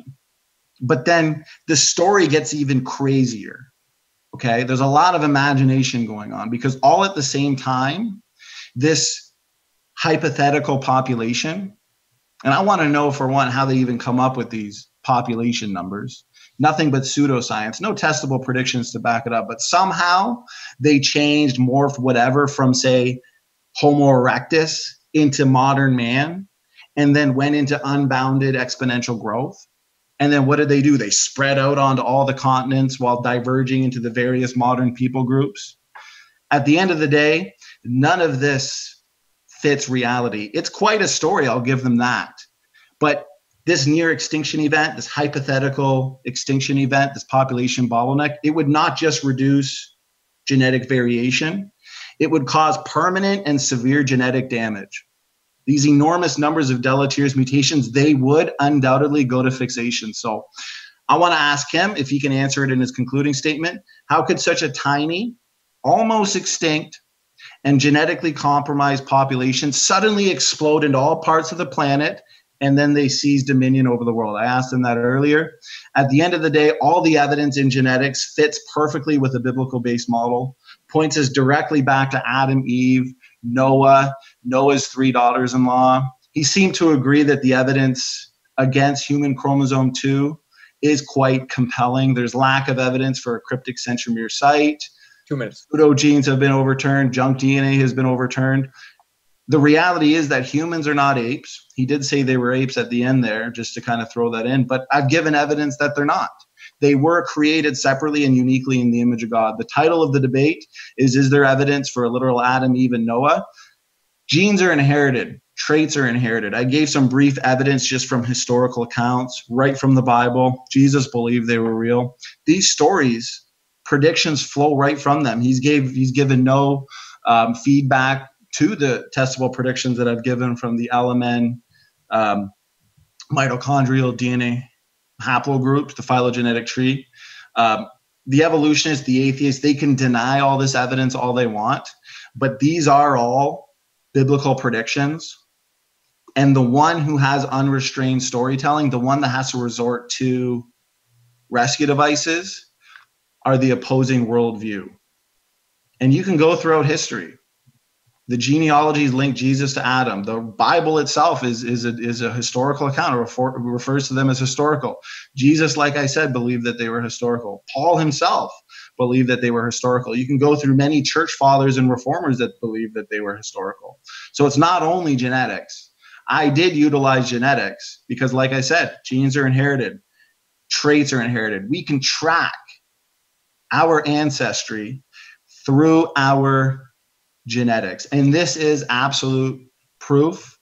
But then the story gets even crazier. Okay, there's a lot of imagination going on, because all at the same time, this hypothetical population, and I want to know, for one, how they even come up with these population numbers. Nothing but pseudoscience, no testable predictions to back it up, but somehow they changed, morphed, whatever, from, say, Homo erectus into modern man, and then went into unbounded exponential growth. And then what did they do? They spread out onto all the continents while diverging into the various modern people groups. At the end of the day, none of this fits reality. It's quite a story, I'll give them that. But this near extinction event, this hypothetical extinction event, this population bottleneck, it would not just reduce genetic variation, it would cause permanent and severe genetic damage. These enormous numbers of deleterious mutations, they would undoubtedly go to fixation. So I want to ask him if he can answer it in his concluding statement. How could such a tiny, almost extinct, and genetically compromised population suddenly explode into all parts of the planet, and then they seize dominion over the world? I asked him that earlier. At the end of the day, all the evidence in genetics fits perfectly with a biblical-based model, points us directly back to Adam, Eve, Noah, Noah's three daughters-in-law. He seemed to agree that the evidence against human chromosome two is quite compelling. There's lack of evidence for a cryptic centromere site. Two minutes. Pseudogenes have been overturned. Junk D N A has been overturned. The reality is that humans are not apes. He did say they were apes at the end there, just to kind of throw that in. But I've given evidence that they're not. They were created separately and uniquely in the image of God. The title of the debate is, is there evidence for a literal Adam, Eve, and Noah? Genes are inherited. Traits are inherited. I gave some brief evidence just from historical accounts, right from the Bible. Jesus believed they were real. These stories, predictions flow right from them. He's gave he's given no um, feedback to the testable predictions that I've given from the L M N um, mitochondrial D N A haplogroups, the phylogenetic tree. Um, the evolutionists, the atheists, they can deny all this evidence all they want, but these are all biblical predictions. And the one who has unrestrained storytelling, the one that has to resort to rescue devices, are the opposing worldview. And you can go throughout history. The genealogies link Jesus to Adam. The Bible itself is, is, a, is a historical account. It refer, refers to them as historical. Jesus, like I said, believed that they were historical. Paul himself believed that they were historical. You can go through many church fathers and reformers that believe that they were historical. So it's not only genetics. I did utilize genetics because, like I said, genes are inherited. Traits are inherited. We can track our ancestry through our genetics. And this is absolute proof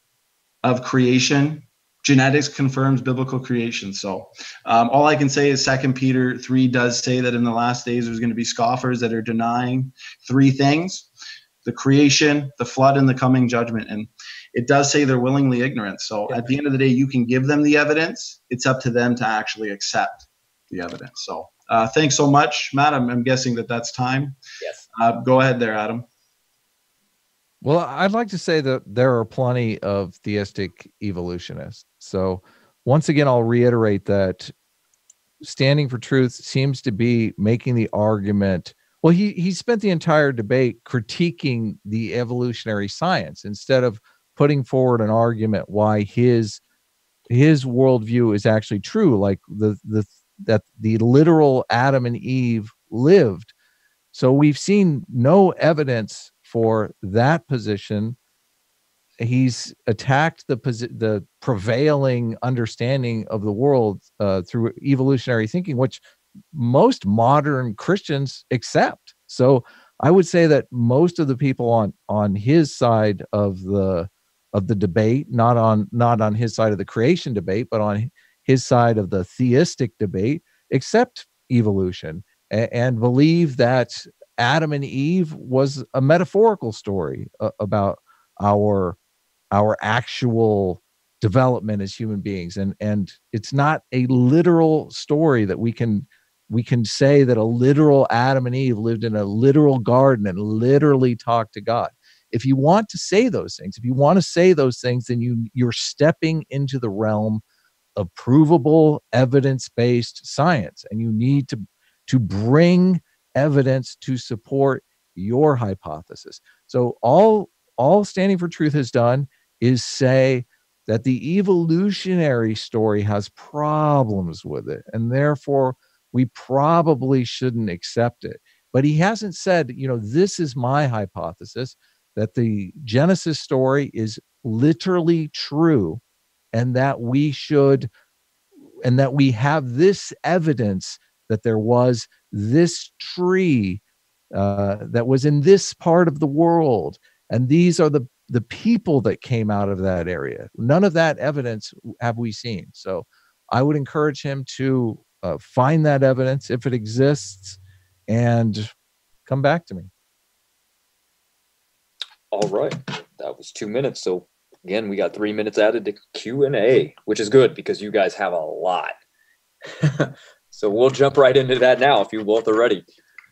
of creation. Genetics confirms biblical creation. So um, all I can say is Second Peter three does say that in the last days there's going to be scoffers that are denying three things: the creation, the flood, and the coming judgment. And it does say they're willingly ignorant. So at the end of the day, you can give them the evidence. It's up to them to actually accept the evidence. So uh, thanks so much, Matt. I'm, I'm guessing that that's time. Yes. Uh, go ahead there, Adam. Well, I'd like to say that there are plenty of theistic evolutionists. So once again, I'll reiterate that Standing for Truth seems to be making the argument. Well, he he spent the entire debate critiquing the evolutionary science instead of putting forward an argument why his his worldview is actually true, like the the that the literal Adam and Eve lived. So we've seen no evidence for that position. He's attacked the posi- the prevailing understanding of the world uh, through evolutionary thinking, which most modern Christians accept. So I would say that most of the people on on his side of the of the debate, not on not on his side of the creation debate, but on his side of the theistic debate, accept evolution and, and believe that Adam and Eve was a metaphorical story uh, about our our actual development as human beings, and and it's not a literal story that we can we can say that a literal Adam and Eve lived in a literal garden and literally talked to God. If you want to say those things, if you want to say those things, then you you're stepping into the realm of provable evidence-based science, and you need to to bring evidence to support your hypothesis. So all all Standing for Truth has done is say that the evolutionary story has problems with it, and therefore we probably shouldn't accept it. But he hasn't said, you know, this is my hypothesis, that the Genesis story is literally true, and that we should, and that we have this evidence that there was this tree uh, that was in this part of the world, and these are the the people that came out of that area. None of that evidence have we seen. So I would encourage him to uh, find that evidence if it exists and come back to me. All right. That was two minutes. So again, we got three minutes added to Q and A, which is good because you guys have a lot. So we'll jump right into that now if you both are ready.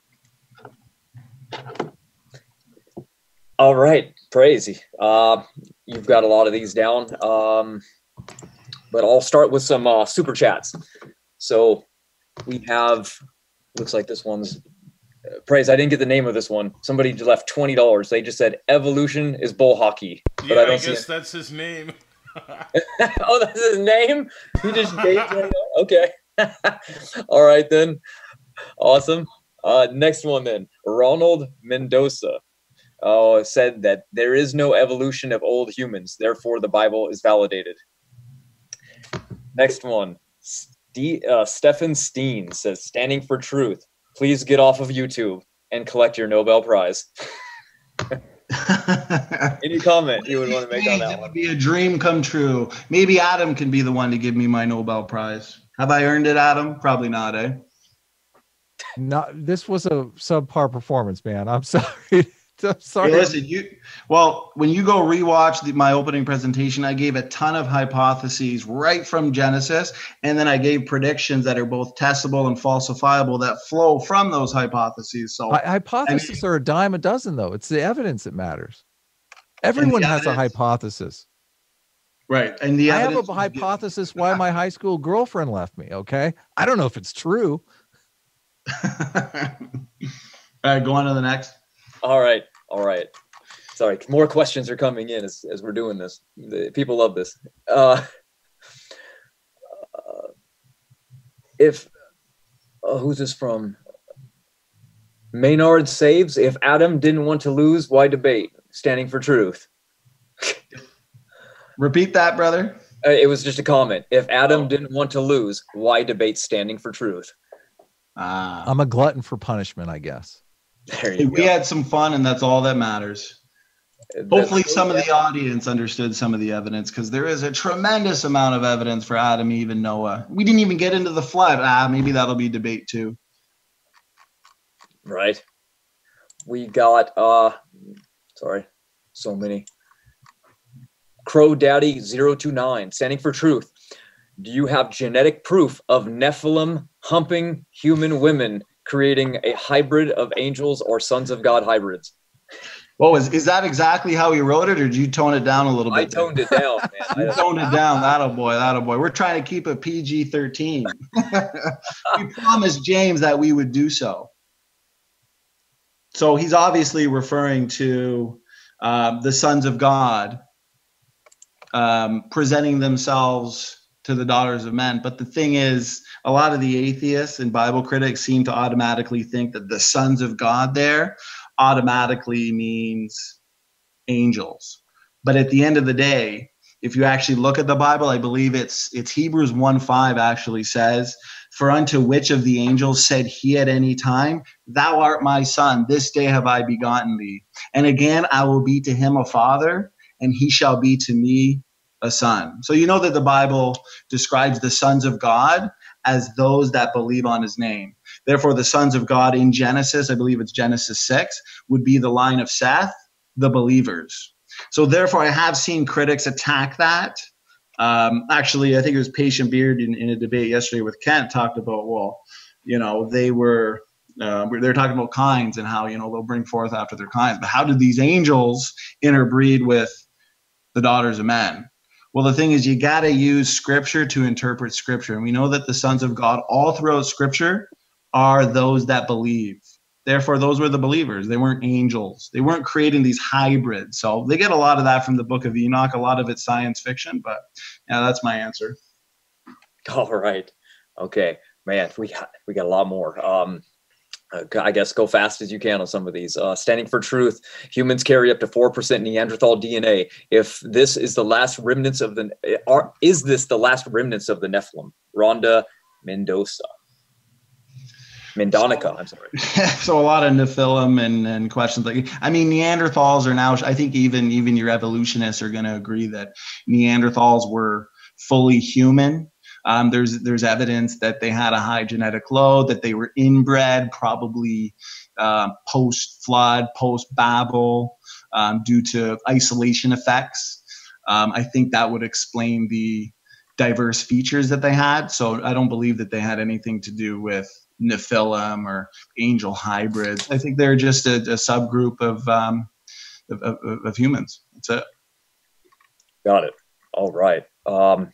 All right, crazy. Uh, you've got a lot of these down, um, but I'll start with some uh, super chats. So we have, looks like this one's, uh, Praise, I didn't get the name of this one. Somebody left twenty dollars. They just said, evolution is bull hockey. But Yeah, I, I, don't guess see that's his name. Oh, that's his name? He just gave it. Okay. All right, then. Awesome. Uh, next one, then. Ronald Mendoza. Uh, said that there is no evolution of old humans, therefore the Bible is validated. Next one, Ste- uh, Stephen Steen says, Standing for Truth, please get off of YouTube and collect your Nobel Prize. Any comment you would want to make on that It one? would be a dream come true. Maybe Adam can be the one to give me my Nobel Prize. Have I earned it, Adam? Probably not, eh? Not, this was a subpar performance, man. I'm sorry. I'm sorry. Hey, listen, you well, when you go rewatch the, my opening presentation, I gave a ton of hypotheses right from Genesis, and then I gave predictions that are both testable and falsifiable that flow from those hypotheses. So Hy- hypotheses I mean, are a dime a dozen, though. It's the evidence that matters. Everyone has a evidence- hypothesis. right, and the I have evidence a hypothesis why my high school girlfriend left me. Okay, I don't know if it's true. All right, go on to the next. All right. All right. Sorry. More questions are coming in as, as we're doing this. The, people love this. Uh, uh, if, uh, who's this from? Maynard saves. If Adam didn't want to lose, why debate? Standing for Truth. Repeat that, brother. Uh, it was just a comment. If Adam didn't want to lose, why debate Standing for Truth? Ah, I'm a glutton for punishment, I guess. There you we go. had some fun, and that's all that matters. Hopefully some of the audience understood some of the evidence, because there is a tremendous amount of evidence for Adam, Eve, and Noah. We didn't even get into the flood. Ah, maybe that'll be debate too. Right. We got, uh, sorry, so many. Crow Daddy zero two nine, Standing for Truth. Do you have genetic proof of Nephilim humping human women, creating a hybrid of angels or sons of God hybrids? Well, is, is that exactly how he wrote it, or did you tone it down a little I bit? toned it down, man. You toned it down. That'll boy, that'll boy. We're trying to keep it P G thirteen. We promised James that we would do so. So he's obviously referring to uh, the sons of God um, presenting themselves to the daughters of men. But the thing is, a lot of the atheists and Bible critics seem to automatically think that the sons of God there automatically means angels. But at the end of the day, if you actually look at the Bible, I believe it's it's Hebrews one five actually says, "For unto which of the angels said he at any time, Thou art my son, this day have I begotten thee. And again, I will be to him a father, and he shall be to me a son." So you know that the Bible describes the sons of God as those that believe on his name. Therefore, the sons of God in Genesis, I believe it's Genesis six, would be the line of Seth, the believers. So therefore, I have seen critics attack that. Um, actually, I think it was Patient Beard in, in a debate yesterday with Kent talked about, well, you know, they were uh, they're talking about kinds and how, you know, they'll bring forth after their kinds. But how did these angels interbreed with the daughters of men? Well, the thing is, you got to use Scripture to interpret Scripture. And we know that the sons of God all throughout Scripture are those that believe. Therefore, those were the believers. They weren't angels. They weren't creating these hybrids. So they get a lot of that from the book of Enoch. A lot of it's science fiction. But yeah, that's my answer. All right. Okay, man, we got we got a lot more. Um, I guess go fast as you can on some of these. Uh, standing for truth. Humans carry up to four percent Neanderthal D N A. If this is the last remnants of the, are, is this the last remnants of the Nephilim? Rhonda Mendoza. Mendonica, I'm sorry. So a lot of Nephilim and, and questions like, I mean, Neanderthals are now, I think even, even your evolutionists are going to agree that Neanderthals were fully human. Um, there's there's evidence that they had a high genetic load, that they were inbred, probably uh, post-flood, post-Babel, um, due to isolation effects. Um, I think that would explain the diverse features that they had. So I don't believe that they had anything to do with Nephilim or angel hybrids. I think they're just a, a subgroup of, um, of, of of humans. That's it. Got it. All right. Um,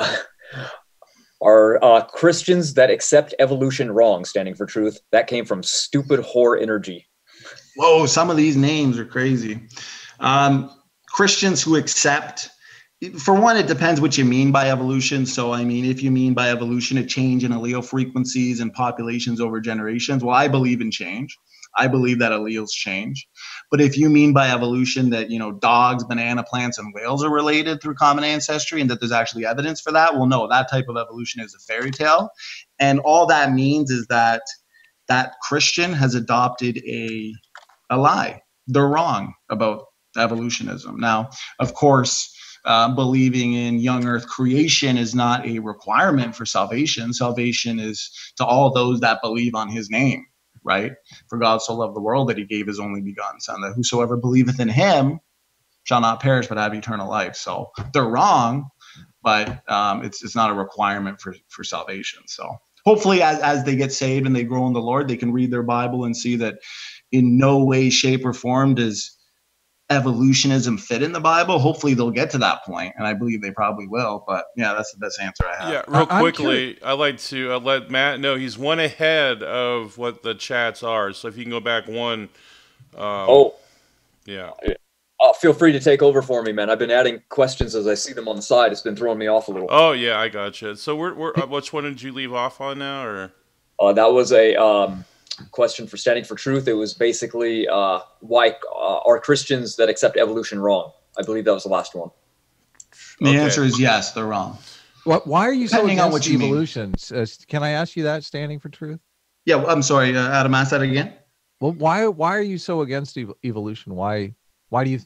Are uh, Christians that accept evolution wrong, standing for truth? That came from Stupid Whore Energy. Whoa, some of these names are crazy. Um, Christians who accept, for one, it depends what you mean by evolution. So, I mean, if you mean by evolution a change in allele frequencies and populations over generations, well, I believe in change. I believe that alleles change. But if you mean by evolution that, you know, dogs, banana plants, and whales are related through common ancestry and that there's actually evidence for that, well, no, that type of evolution is a fairy tale. And all that means is that that Christian has adopted a, a lie. They're wrong about evolutionism. Now, of course, uh, believing in young earth creation is not a requirement for salvation. Salvation is to all those that believe on his name. Right? For God so loved the world that he gave his only begotten son, that whosoever believeth in him shall not perish but have eternal life. So they're wrong, but um, it's it's not a requirement for, for salvation. So hopefully as, as they get saved and they grow in the Lord, they can read their Bible and see that in no way, shape, or form does evolutionism fit in the Bible. Hopefully they'll get to that point, and I believe they probably will. But yeah, that's the best answer I have. Yeah, real I- I'm quickly, I'd like to uh, let Matt know he's one ahead of what the chats are. So if you can go back one. Um, Oh, yeah. uh, feel free to take over for me, man. I've been adding questions as I see them on the side. It's been throwing me off a little. Oh, yeah, I gotcha. So we're, we're, uh, which one did you leave off on now? Or Uh, that was a um, question for Standing for Truth. It was basically uh, why uh, are Christians that accept evolution wrong? I believe that was the last one. The Okay. answer is yes, they're wrong. What? Why are you so Depending on against what you mean. evolution? Uh, can I ask you that, standing for truth? Yeah, well, I'm sorry, uh, Adam, ask that again. Well, why why are you so against ev- evolution? Why why do you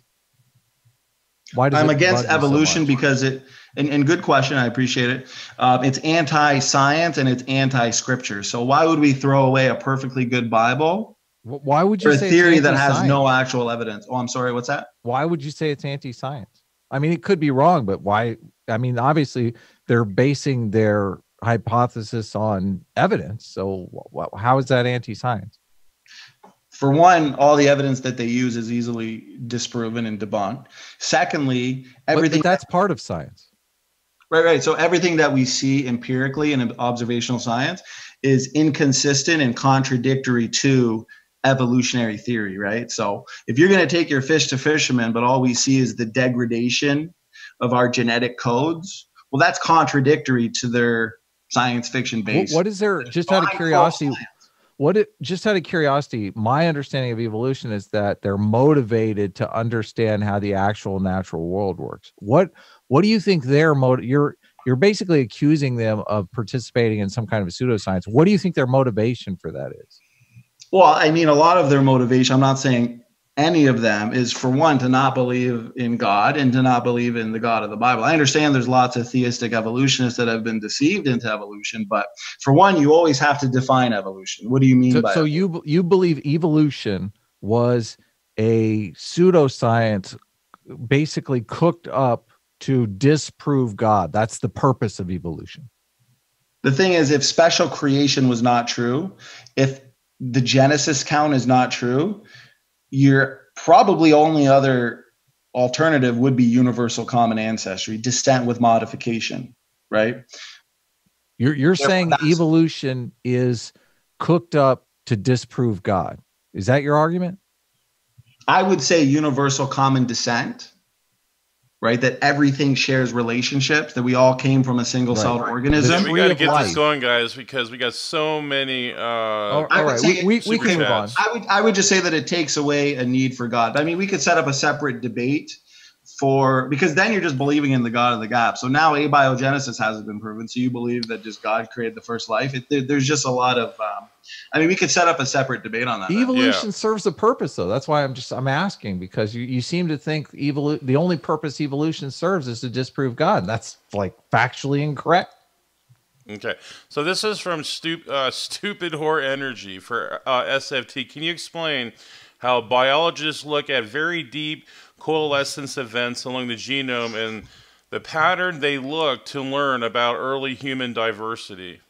why does I'm it against bug you so evolution much? because it, and, and good question, I appreciate it. Um, it's anti-science and it's anti-scripture. So why would we throw away a perfectly good Bible Wh- why would for you a say it's theory that has anti-science? no actual evidence? Oh, I'm sorry, what's that? Why would you say it's anti-science? I mean, it could be wrong, but why? I mean, obviously they're basing their hypothesis on evidence. So wh- wh- how is that anti-science? for one, all the evidence that they use is easily disproven and debunked. Secondly, everything but, but that's part of science. Right, right. So everything that we see empirically in observational science is inconsistent and contradictory to evolutionary theory, right? So if you're going to take your fish to fishermen, but all we see is the degradation of our genetic codes, well, that's contradictory to their science fiction base. What, what is there, just out of curiosity, what it, just out of curiosity, my understanding of evolution is that they're motivated to understand how the actual natural world works. What what do you think their motive? You're you're basically accusing them of participating in some kind of pseudoscience. What do you think their motivation for that is? Well, I mean, a lot of their motivation, I'm not saying any of them, is for one, to not believe in God and to not believe in the God of the Bible. I understand there's lots of theistic evolutionists that have been deceived into evolution, but for one, you always have to define evolution. What do you mean so, by so evolution? you you believe evolution was a pseudoscience basically cooked up to disprove God? That's the purpose of evolution. The thing is, if special creation was not true, if the Genesis count is not true, your probably only other alternative would be universal common ancestry, descent with modification, right? You're you're Therefore, saying evolution is cooked up to disprove God. Is that your argument? I would say universal common descent, right? That everything shares relationships, that we all came from a single-celled Right. organism. We got to of get life. this going, guys, because we got so many. Uh, all I would right, say we, we, super we can move on. chats. I would I would just say that it takes away a need for God. I mean, we could set up a separate debate for, because then you're just believing in the God of the gap. So now abiogenesis hasn't been proven. So you believe that just God created the first life. It, there, there's just a lot of, um, I mean, we could set up a separate debate on that. Evolution Yeah. serves a purpose, though. That's why I'm just I'm asking, because you, you seem to think evolu- the only purpose evolution serves is to disprove God. That's like factually incorrect. Okay, so this is from Stup- uh, Stupid Whore Energy for uh, S F T. Can you explain how biologists look at very deep coalescence events along the genome and the pattern they look to learn about early human diversity?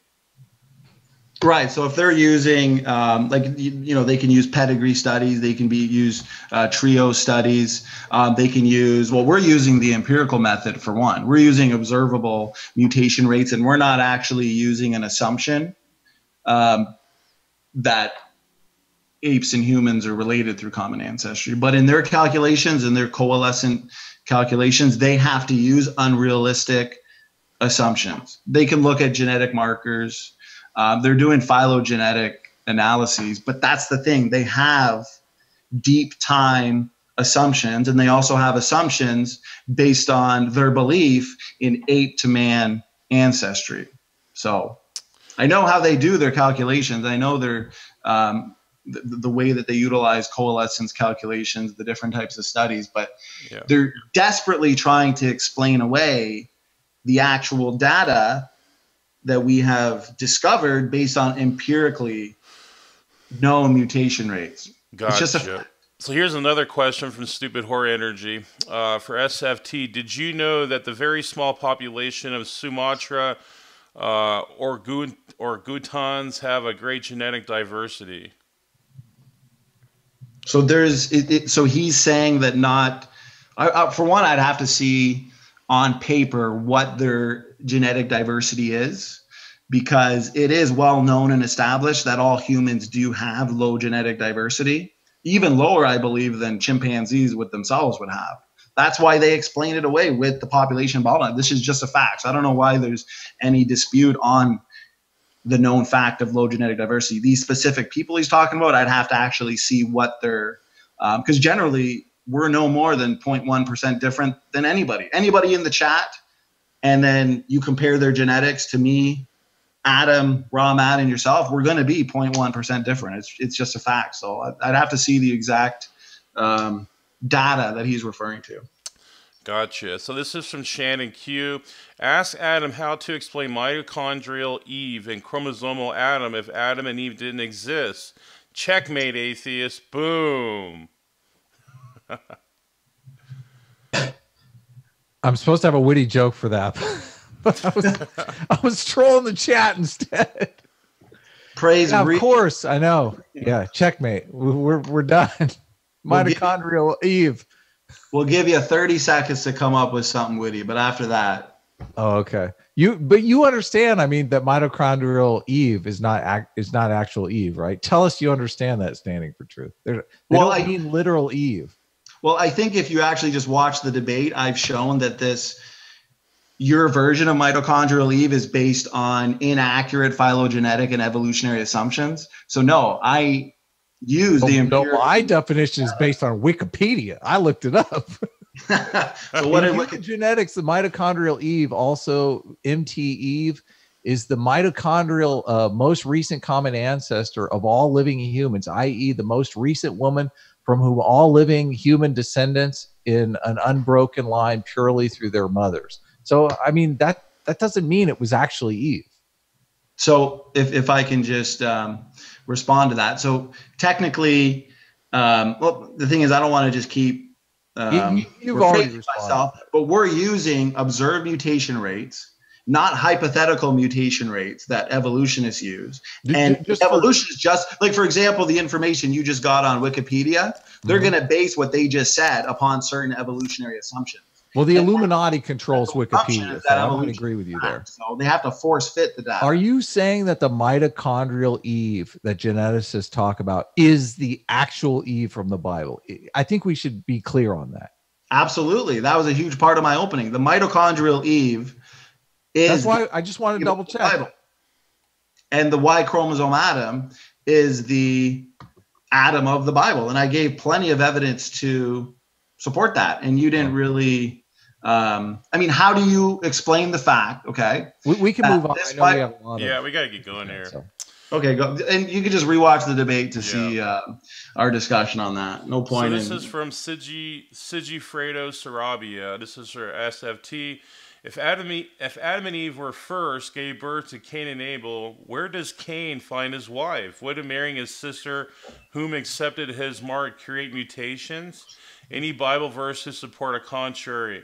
Right. So if they're using, um, like, you, you know, they can use pedigree studies, they can be use uh, trio studies, um, they can use, well, we're using the empirical method for one. We're using observable mutation rates, and we're not actually using an assumption um, that apes and humans are related through common ancestry. But in their calculations, in their coalescent calculations, they have to use unrealistic assumptions. They can look at genetic markers. Um, they're doing phylogenetic analyses, but that's the thing. They have deep time assumptions, and they also have assumptions based on their belief in ape to man ancestry. So I know how they do their calculations. I know their um, the, the way that they utilize coalescence calculations, the different types of studies, but Yeah. they're desperately trying to explain away the actual data that we have discovered based on empirically known mutation rates. Gotcha. It's just a So here's another question from Stupid Whore Energy. Uh, for S F T, did you know that the very small population of Sumatra uh, or orangutans have a great genetic diversity? So there's it, it, so he's saying that not I, I, for one, I'd have to see on paper what their genetic diversity is, because it is well known and established that all humans do have low genetic diversity, even lower, I believe, than chimpanzees with themselves would have. That's why they explain it away with the population bottleneck. This is just a fact. So I don't know why there's any dispute on the known fact of low genetic diversity. These specific people he's talking about, I'd have to actually see what they're, because um, generally we're no more than zero point one percent different than anybody. Anybody in the chat, and then you compare their genetics to me, Adam, Raw Matt, and yourself, we're going to be zero point one percent different. It's it's just a fact. So I'd have to see the exact um, data that he's referring to. Gotcha. So this is from Shannon Q. Ask Adam how to explain mitochondrial Eve and chromosomal Adam if Adam and Eve didn't exist. Checkmate, atheist. Boom. I'm supposed to have a witty joke for that, but I was, I was trolling the chat instead. Praise Yeah, of re- course, I know. Yeah, checkmate. We're we're done. We'll give- Mitochondrial Eve. We'll give you thirty seconds to come up with something witty, but after that, Oh, okay. You but you understand, I mean, that mitochondrial Eve is not act is not actual Eve, right? Tell us you understand that standing for truth. They're, they Well, don't I- mean literal Eve. well, I think if you actually just watch the debate, I've shown that this your version of mitochondrial Eve is based on inaccurate phylogenetic and evolutionary assumptions. So no, I use the Oh, no, empirical. my definition is based on Wikipedia. I looked it up. So what In I human look at, genetics, the mitochondrial Eve, also M T Eve, is the mitochondrial uh, most recent common ancestor of all living humans, that is the most recent woman from whom all living human descendants in an unbroken line purely through their mothers. So, I mean, that, that doesn't mean it was actually Eve. so if, if I can just um, respond to that. So technically, um, well, the thing is, I don't want to just keep um, You- you've already repeating responded. myself, but we're using observed mutation rates, not hypothetical mutation rates that evolutionists use. Ju- And ju- just for- evolution is just like, for example, the information you just got on Wikipedia, they're Mhm. going to base what they just said upon certain evolutionary assumptions. Well, the And- Illuminati controls The assumption Wikipedia, is so that I'm going to evolution agree with you is there. fact. So they have to force fit the data. Are you saying that the mitochondrial Eve that geneticists talk about is the actual Eve from the Bible? I think we should be clear on that. Absolutely. That was a huge part of my opening. The mitochondrial Eve is That's why I just want to the double check. Bible. And the Y chromosome atom is the atom of the Bible. And I gave plenty of evidence to support that. And you didn't really, um, I mean, how do you explain the fact? Okay. We, we can Uh, move on. this I know might- we have a lot of. Yeah, we got to get going here. so. Okay. Go. And you can just rewatch the debate to Yeah. see uh, our discussion on that. No So point this in. is from Sigi Sigifredo Sarabia. This is for S F T. If Adam, E- if Adam and Eve were first, gave birth to Cain and Abel, where does Cain find his wife? Would marrying his sister, whom accepted his mark, create mutations? Any Bible verse to support a contrary?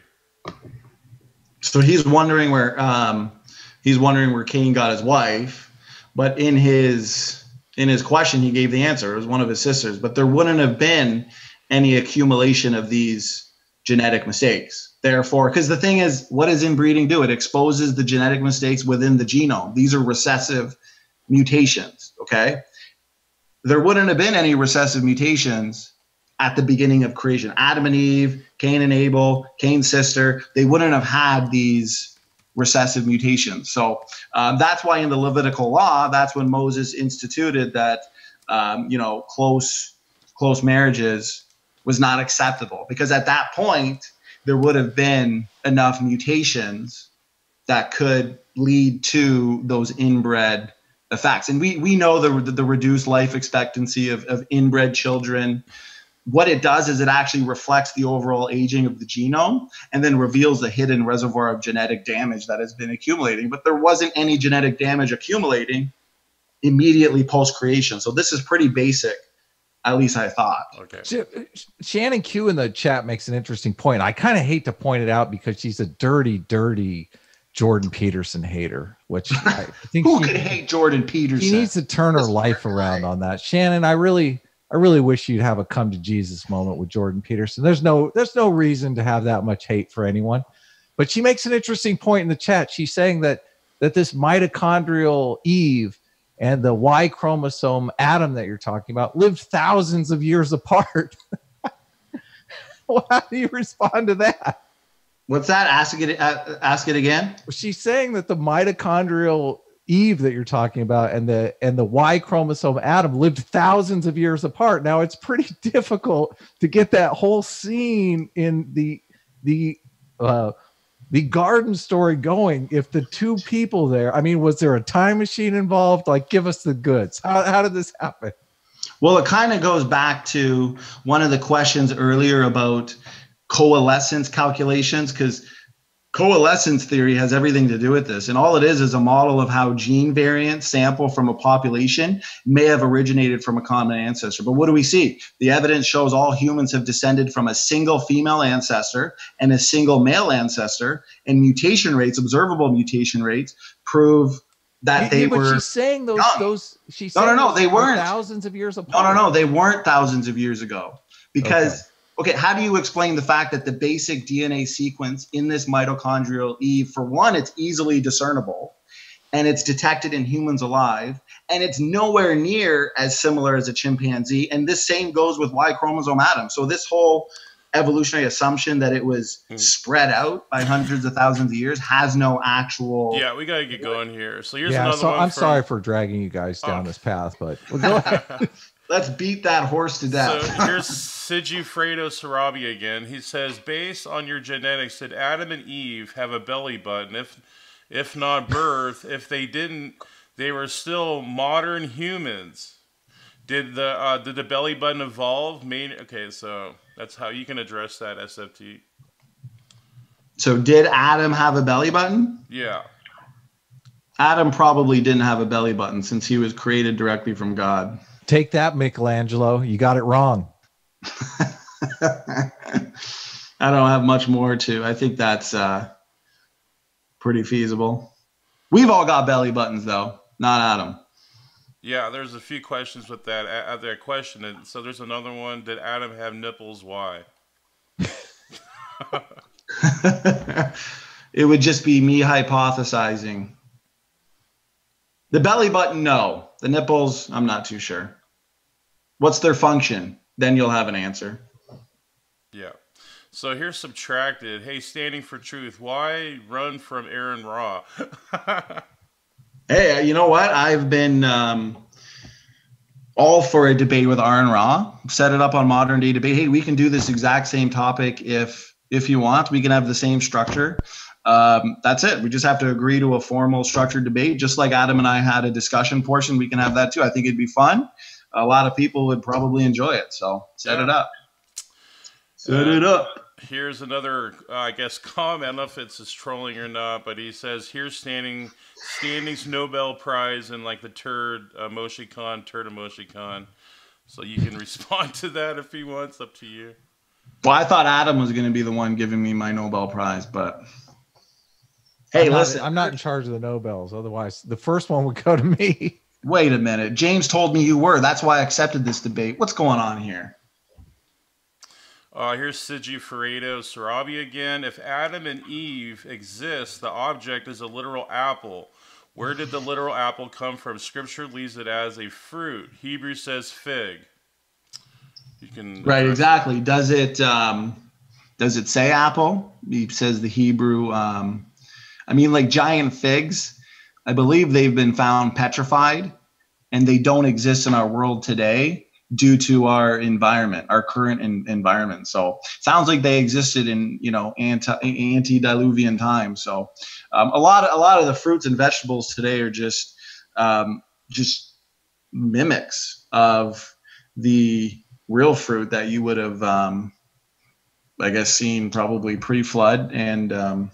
So he's wondering where um, he's wondering where Cain got his wife, but in his in his question he gave the answer. It was one of his sisters, but there wouldn't have been any accumulation of these genetic mistakes. Therefore, because the thing is, what does inbreeding do? It exposes the genetic mistakes within the genome. These are recessive mutations. Okay, there wouldn't have been any recessive mutations at the beginning of creation. Adam and Eve, Cain and Abel, Cain's sister, they wouldn't have had these recessive mutations. So um, that's why in the Levitical law, that's when Moses instituted that, um, you know, close, close marriages was not acceptable, because at that point, there would have been enough mutations that could lead to those inbred effects. And we, we know the, the reduced life expectancy of, of inbred children. What it does is it actually reflects the overall aging of the genome and then reveals the hidden reservoir of genetic damage that has been accumulating. But there wasn't any genetic damage accumulating immediately post-creation. So this is pretty basic, at least I thought. Okay. Sh- Shannon Q in the chat makes an interesting point. I kind of hate to point it out because she's a dirty, dirty Jordan Peterson hater, which I think Who she, could hate Jordan Peterson? she needs to turn her This life poor around guy. on that. Shannon, I really, I really wish you'd have a come to Jesus moment with Jordan Peterson. There's no, there's no reason to have that much hate for anyone, but she makes an interesting point in the chat. She's saying that that this mitochondrial Eve and the Y chromosome atom that you're talking about lived thousands of years apart. Well, how do you respond to that? What's that? Ask it. Uh, ask it again. She's saying that the mitochondrial Eve that you're talking about and the and the Y chromosome atom lived thousands of years apart. Now it's pretty difficult to get that whole scene in the the uh, the garden story going if the two people there. I mean, was there a time machine involved? Like, give us the goods. How how did this happen? Well, it kind of goes back to one of the questions earlier about coalescence calculations, because coalescence theory has everything to do with this. And all it is is a model of how gene variants sample from a population may have originated from a common ancestor. But what do we see? The evidence shows all humans have descended from a single female ancestor and a single male ancestor, and mutation rates, observable mutation rates, prove that they yeah, but were. she's saying those young. those. She's No, no, saying no, those they are weren't. thousands of years No, apart. no, no, they weren't thousands of years ago. Because, okay. okay, how do you explain the fact that the basic D N A sequence in this mitochondrial Eve, for one, it's easily discernible and it's detected in humans alive, and it's nowhere near as similar as a chimpanzee. And this same goes with Y chromosome Adam. So this whole evolutionary assumption that it was spread out by hundreds of thousands of years has no actual. Yeah, we gotta get going here. So here's Yeah, another so one. I'm from... sorry for dragging you guys down Oh. this path, but well, go ahead. Let's beat that horse to death. So here's Sigifredo Sarabia again. He says, based on your genetics, did Adam and Eve have a belly button? If if not birth, if they didn't, they were still modern humans. Did the uh, did the belly button evolve? Main okay, so that's how you can address that, S F T. So did Adam have a belly button? Yeah. Adam probably didn't have a belly button since he was created directly from God. Take that, Michelangelo. You got it wrong. I don't have much more to. I think that's uh, pretty feasible. We've all got belly buttons, though, not Adam. Yeah, there's a few questions with that uh, that question. And so there's another one. Did Adam have nipples? Why? It would just be me hypothesizing. The belly button, no. The nipples, I'm not too sure. What's their function? Then you'll have an answer. Yeah. So here's subtracted. Hey, standing for truth. Why run from Aaron Ra? Hey, you know what? I've been um, all for a debate with Aaron Ra. Set it up on Modern Day Debate. Hey, we can do this exact same topic if if you want. We can have the same structure. Um, that's it. We just have to agree to a formal structured debate. Just like Adam and I had a discussion portion, we can have that too. I think it'd be fun. A lot of people would probably enjoy it. So set Yeah. it up. Set Uh, it up. Here's another, uh, I guess, comment. I don't know if it's his trolling or not, but he says, here's standing, standings Nobel Prize in like the turd emoticon, turd emoticon. So you can respond to that if he wants. Up to you. Well, I thought Adam was going to be the one giving me my Nobel Prize, but hey, I'm not, listen. I'm not in charge of the Nobels. Otherwise, the first one would go to me. Wait a minute. James told me you were. That's why I accepted this debate. What's going on here? Uh, here's Sigifredo Sarabia again. If Adam and Eve exist, the object is a literal apple. Where did the literal apple come from? Scripture leaves it as a fruit. Hebrew says fig. You can Right, exactly. Does it um, does it say apple? He says the Hebrew. Um, I mean, like giant figs. I believe they've been found petrified, and they don't exist in our world today due to our environment, our current in, environment. So sounds like they existed in, you know, anti antediluvian times. So um, a lot of a lot of the fruits and vegetables today are just um, just mimics of the real fruit that you would have, um, I guess, seen probably pre-flood and um,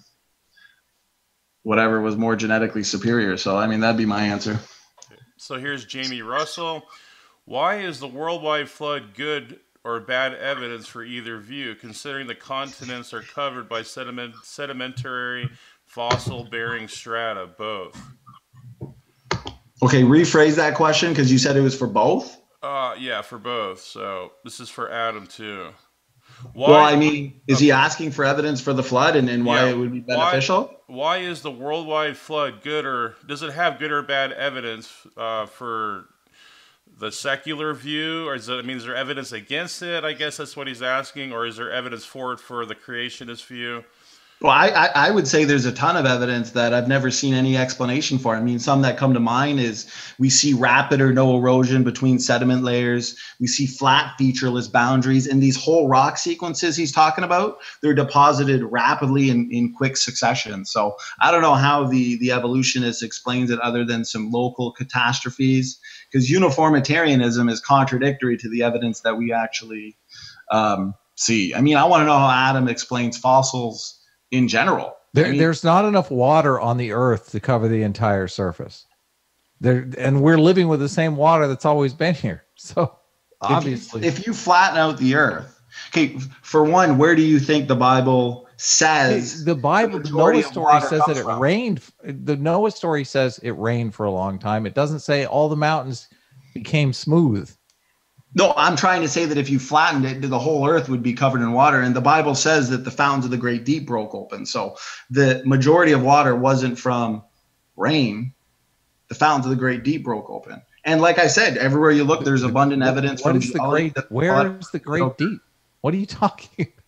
whatever was more genetically superior. So I mean, that'd be my answer. So here's Jamie Russell. Why is the worldwide flood good or bad evidence for either view, considering the continents are covered by sediment, sedimentary fossil-bearing strata? Both. Okay, rephrase that question because you said it was for both. Uh, yeah, for both. So this is for Adam too. Why, well, I mean, is okay. he asking for evidence for the flood and, and why Yeah. it would be beneficial? Why, why is the worldwide flood good, or does it have good or bad evidence uh, for the secular view, or is it, I mean, is there evidence against it? I guess that's what he's asking, or is there evidence for it for the creationist view? Well, I, I, I would say there's a ton of evidence that I've never seen any explanation for. I mean, some that come to mind is we see rapid or no erosion between sediment layers. We see flat featureless boundaries, and these whole rock sequences he's talking about, they're deposited rapidly in, in quick succession. So I don't know how the, the evolutionist explains it other than some local catastrophes, because uniformitarianism is contradictory to the evidence that we actually um, see. I mean, I want to know how Adam explains fossils in general. There, I mean, there's not enough water on the earth to cover the entire surface. There, and we're living with the same water that's always been here. So obviously, if you, if you flatten out the earth, okay, for one, where do you think the Bible says The Bible, the majority Noah of story water says that comes it from. rained. The Noah story says it rained for a long time. It doesn't say all the mountains became smooth. No, I'm trying to say that if you flattened it, the whole earth would be covered in water. And the Bible says that the fountains of the great deep broke open. So the majority of water wasn't from rain. The fountains of the great deep broke open. And like I said, everywhere you look, there's abundant evidence What from is the geology great? that the Where flood- is the great deep? What are you talking about?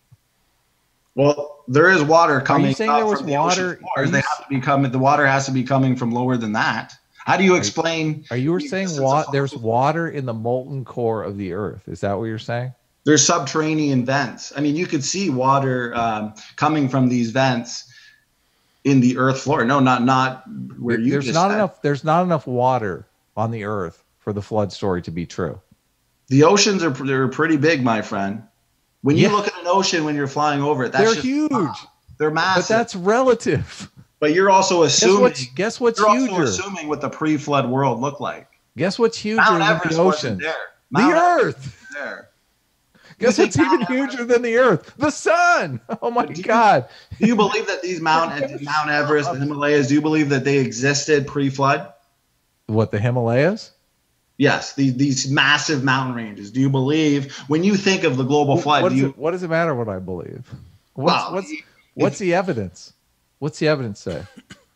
Well, there is water coming. Are you saying up there was from the ocean water? floors. Are you They s- have to be coming. The water has to be coming from lower than that. How do you explain? Are you were the saying existence what? of There's fossils? water in the molten core of the earth. Is that what you're saying? There's subterranean vents. I mean, you could see water um, coming from these vents in the earth floor. No, not not where you There's just not said. enough. There's not enough water on the earth for the flood story to be true. The oceans are they're pretty big, my friend. When you Yeah. look at an ocean when you're flying over it, that's They're just, huge, they're but massive. that's relative. But you're also Guess assuming. what's guess what's you're also huger? assuming what the pre-flood world looked like. Guess what's huger Mount than Everest the wasn't ocean? there. The Mount Everest Earth. wasn't there. Guess You what's think even Mount Everest- huger than the Earth? The sun. Oh my Do you- God. Do you believe that these Mount Mount Everest, the Himalayas, do you believe that they existed pre-flood? What, the Himalayas? Yes, these these massive mountain ranges. Do you believe when you think of the global flood? What Do does, you? it, what does it matter what I believe? What's Well, what's if- what's the evidence? What's the evidence say?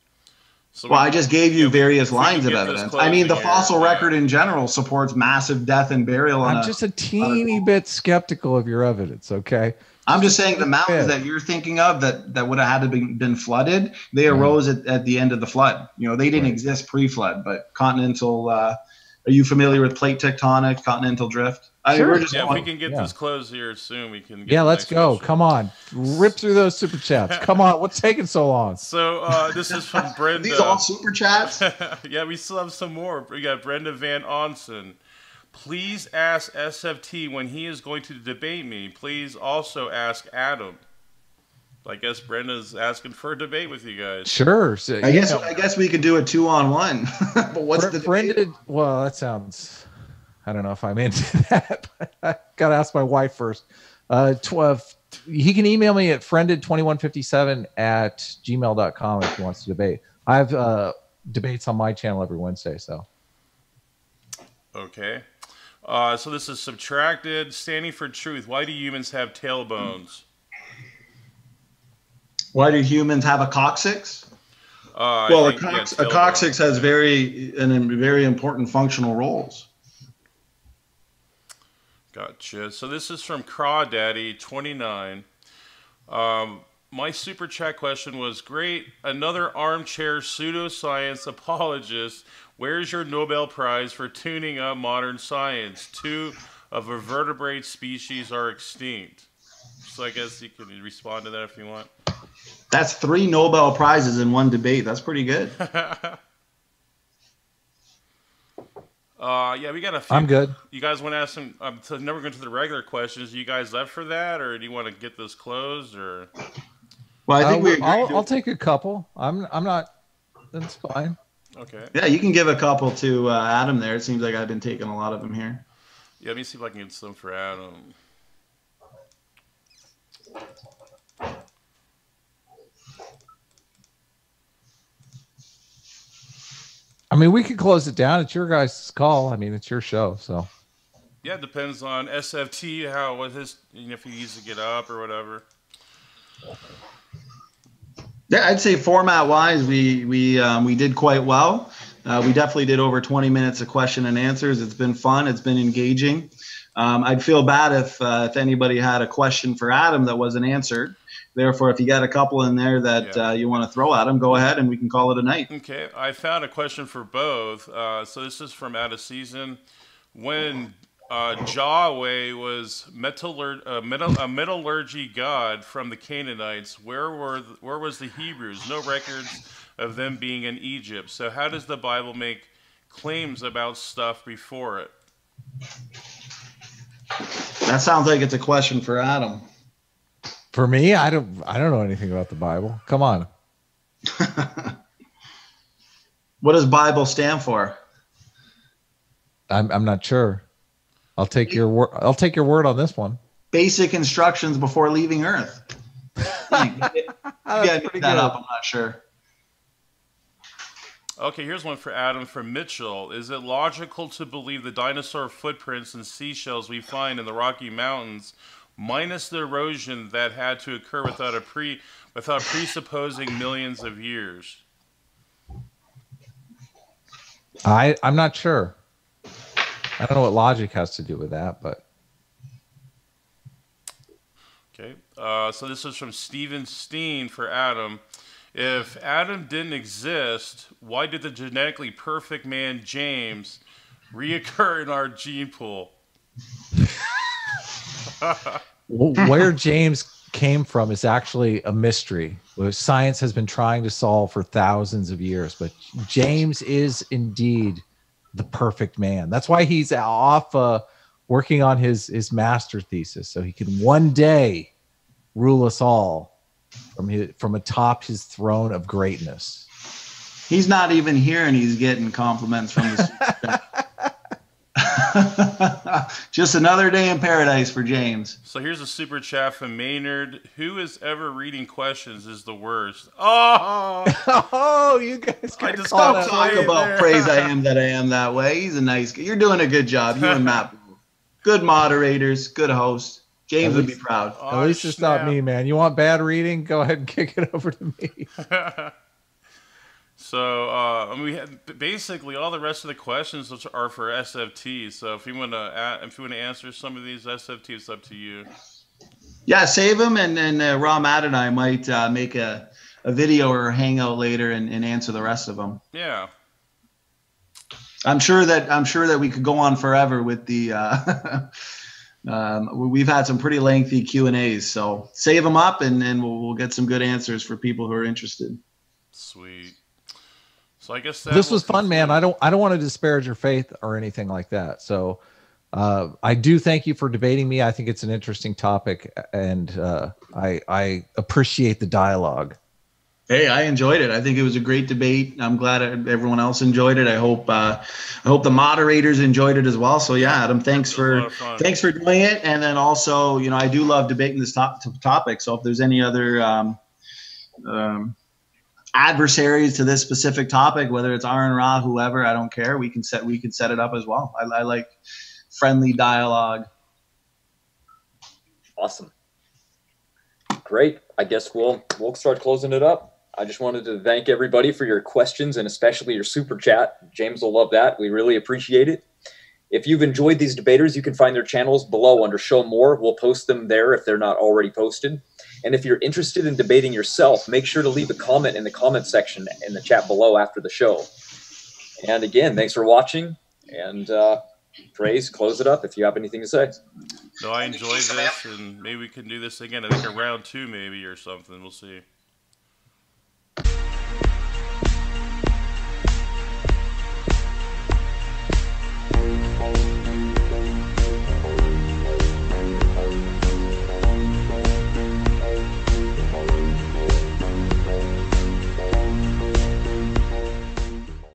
So Well, we- I just gave you yeah, various if we can lines of get this evidence. I mean, the closing here, fossil yeah. record in general supports massive death and burial. on I'm a- just a teeny bit skeptical of your evidence. Okay. I'm just saying the teeny mountains bit. that you're thinking of that, that would have had to be been flooded, they arose at, at the end of the flood. You know, they didn't Right. exist pre-flood, but continental. Uh, are you familiar with plate tectonic, continental drift? I mean, Sure. we're just Yeah, if we going- can get Yeah. this closed here soon, we can. Get Yeah, the let's next go. question. Come on. Rip through those super chats. Come on. What's taking so long? So uh, this is from Brenda. these all super chats. Yeah, we still have some more. We got Brenda Van Onsen. Please ask S F T when he is going to debate me. Please also ask Adam. I guess Brenda's asking for a debate with you guys. Sure. So, I you guess know, I guess we could do a two on one. But what's Br- the Brenda debate? did, well, that sounds, I don't know if I'm into that. But I got to ask my wife first. Uh, twelve, he can email me at friended twenty-one fifty-seven at gmail dot com if he wants to debate. I have uh, debates on my channel every Wednesday. So Okay. Uh, so this is subtracted. Standing for truth. Why do humans have tailbones? Why do humans have a coccyx? Uh, I Well, a, think, yeah, cox- a tailbone. coccyx has very and very important functional roles. Gotcha. So this is from Crawdaddy twenty-nine. Um, my super chat question was great. Another armchair pseudoscience apologist. Where's your Nobel Prize for tuning up modern science? Two of a vertebrate species are extinct. So I guess you can respond to that if you want. That's three Nobel Prizes in one debate. That's pretty good. Uh, yeah, we got a few. I'm good. You guys want to ask some? Um, so never going to the regular questions. You guys left for that, or do you want to get this closed, or? Well, I think Uh, we. agreed I'll, to- I'll take a couple. I'm I'm not. That's fine. Okay. Yeah, you can give a couple to uh, Adam there. It seems like I've been taking a lot of them here. Yeah, let me see if I can get some for Adam. I mean, we could close it down. It's your guys' call. I mean, it's your show. So Yeah, it depends on S F T how what his you know, if he needs to get up or whatever. Yeah, I'd say format wise, we we um, we did quite well. Uh, we definitely did over twenty minutes of question and answers. It's been fun. It's been engaging. Um, I'd feel bad if uh, if anybody had a question for Adam that wasn't answered. Therefore, if you got a couple in there that Yeah. uh, you want to throw at him, go ahead and we can call it a night. Okay, I found a question for both. Uh, so this is from out of season. When uh, Yahweh was metallur- uh, metal- a metallurgy god from the Canaanites, where were th- where was the Hebrews? No records of them being in Egypt. So how does the Bible make claims about stuff before it? That sounds like it's a question for Adam. for me, I don't I don't know anything about the Bible. Come on. What does Bible stand for? I'm I'm not sure. I'll take your word. I'll take your word on this one. Basic instructions before leaving Earth. think? Maybe I made that up. I'm not sure. Okay, here's one for Adam from Mitchell. Is it logical to believe the dinosaur footprints and seashells we find in the Rocky Mountains, minus the erosion that had to occur without a pre without presupposing millions of years? I I'm not sure. I don't know what logic has to do with that, but okay. Uh, so this is from Stephen Steen for Adam. If Adam didn't exist, why did the genetically perfect man James reoccur in our gene pool? Where James came from is actually a mystery, which science has been trying to solve for thousands of years. But James is indeed the perfect man. That's why he's off uh, working on his, his master thesis, so he can one day rule us all from his, from atop his throne of greatness. He's not even here, and he's getting compliments from the Just another day in paradise for James. So here's a super chat from Maynard. Who is ever reading questions is the worst. Oh, oh, you guys I got just caught got up. Talk played about there. praise I am that I am that way. He's a nice guy. You're doing a good job. You and Matt. Good moderators, good host. James would be proud. Oh, At least it's snap. not me, man. You want bad reading? Go ahead and kick it over to me. So uh, we had basically all the rest of the questions which are for S F T. So if you want to, if you want to answer some of these S F T, it's up to you. Yeah, save them, and then uh, Raw Matt and I might uh, make a, a video or a hangout later and, and answer the rest of them. Yeah. I'm sure that I'm sure that we could go on forever with the. Uh, um, we've had some pretty lengthy Q and A's, so save them up, and then we'll, we'll get some good answers for people who are interested. Sweet. So I guess that This was fun, conclude. man. I don't I don't want to disparage your faith or anything like that. So uh, I do thank you for debating me. I think it's an interesting topic, and uh, I I appreciate the dialogue. Hey, I enjoyed it. I think it was a great debate. I'm glad everyone else enjoyed it. I hope uh, I hope the moderators enjoyed it as well. So yeah, Adam, thanks It was a lot for of fun. thanks for doing it. And then also, you know, I do love debating this top, topic. So if there's any other um, um, adversaries to this specific topic, whether it's Aaron Ra, whoever, I don't care. We can set we can set it up as well. I, I like friendly dialogue. Awesome. Great. I guess we'll we'll start closing it up. I just wanted to thank everybody for your questions and especially your super chat. James will love that. We really appreciate it. If you've enjoyed these debaters, you can find their channels below under Show More. We'll post them there if they're not already posted. And if you're interested in debating yourself, make sure to leave a comment in the comment section in the chat below after the show. And again, thanks for watching. And uh, Trace, close it up if you have anything to say. No, I enjoyed this, and maybe we can do this again. I think a round two maybe or something. We'll see.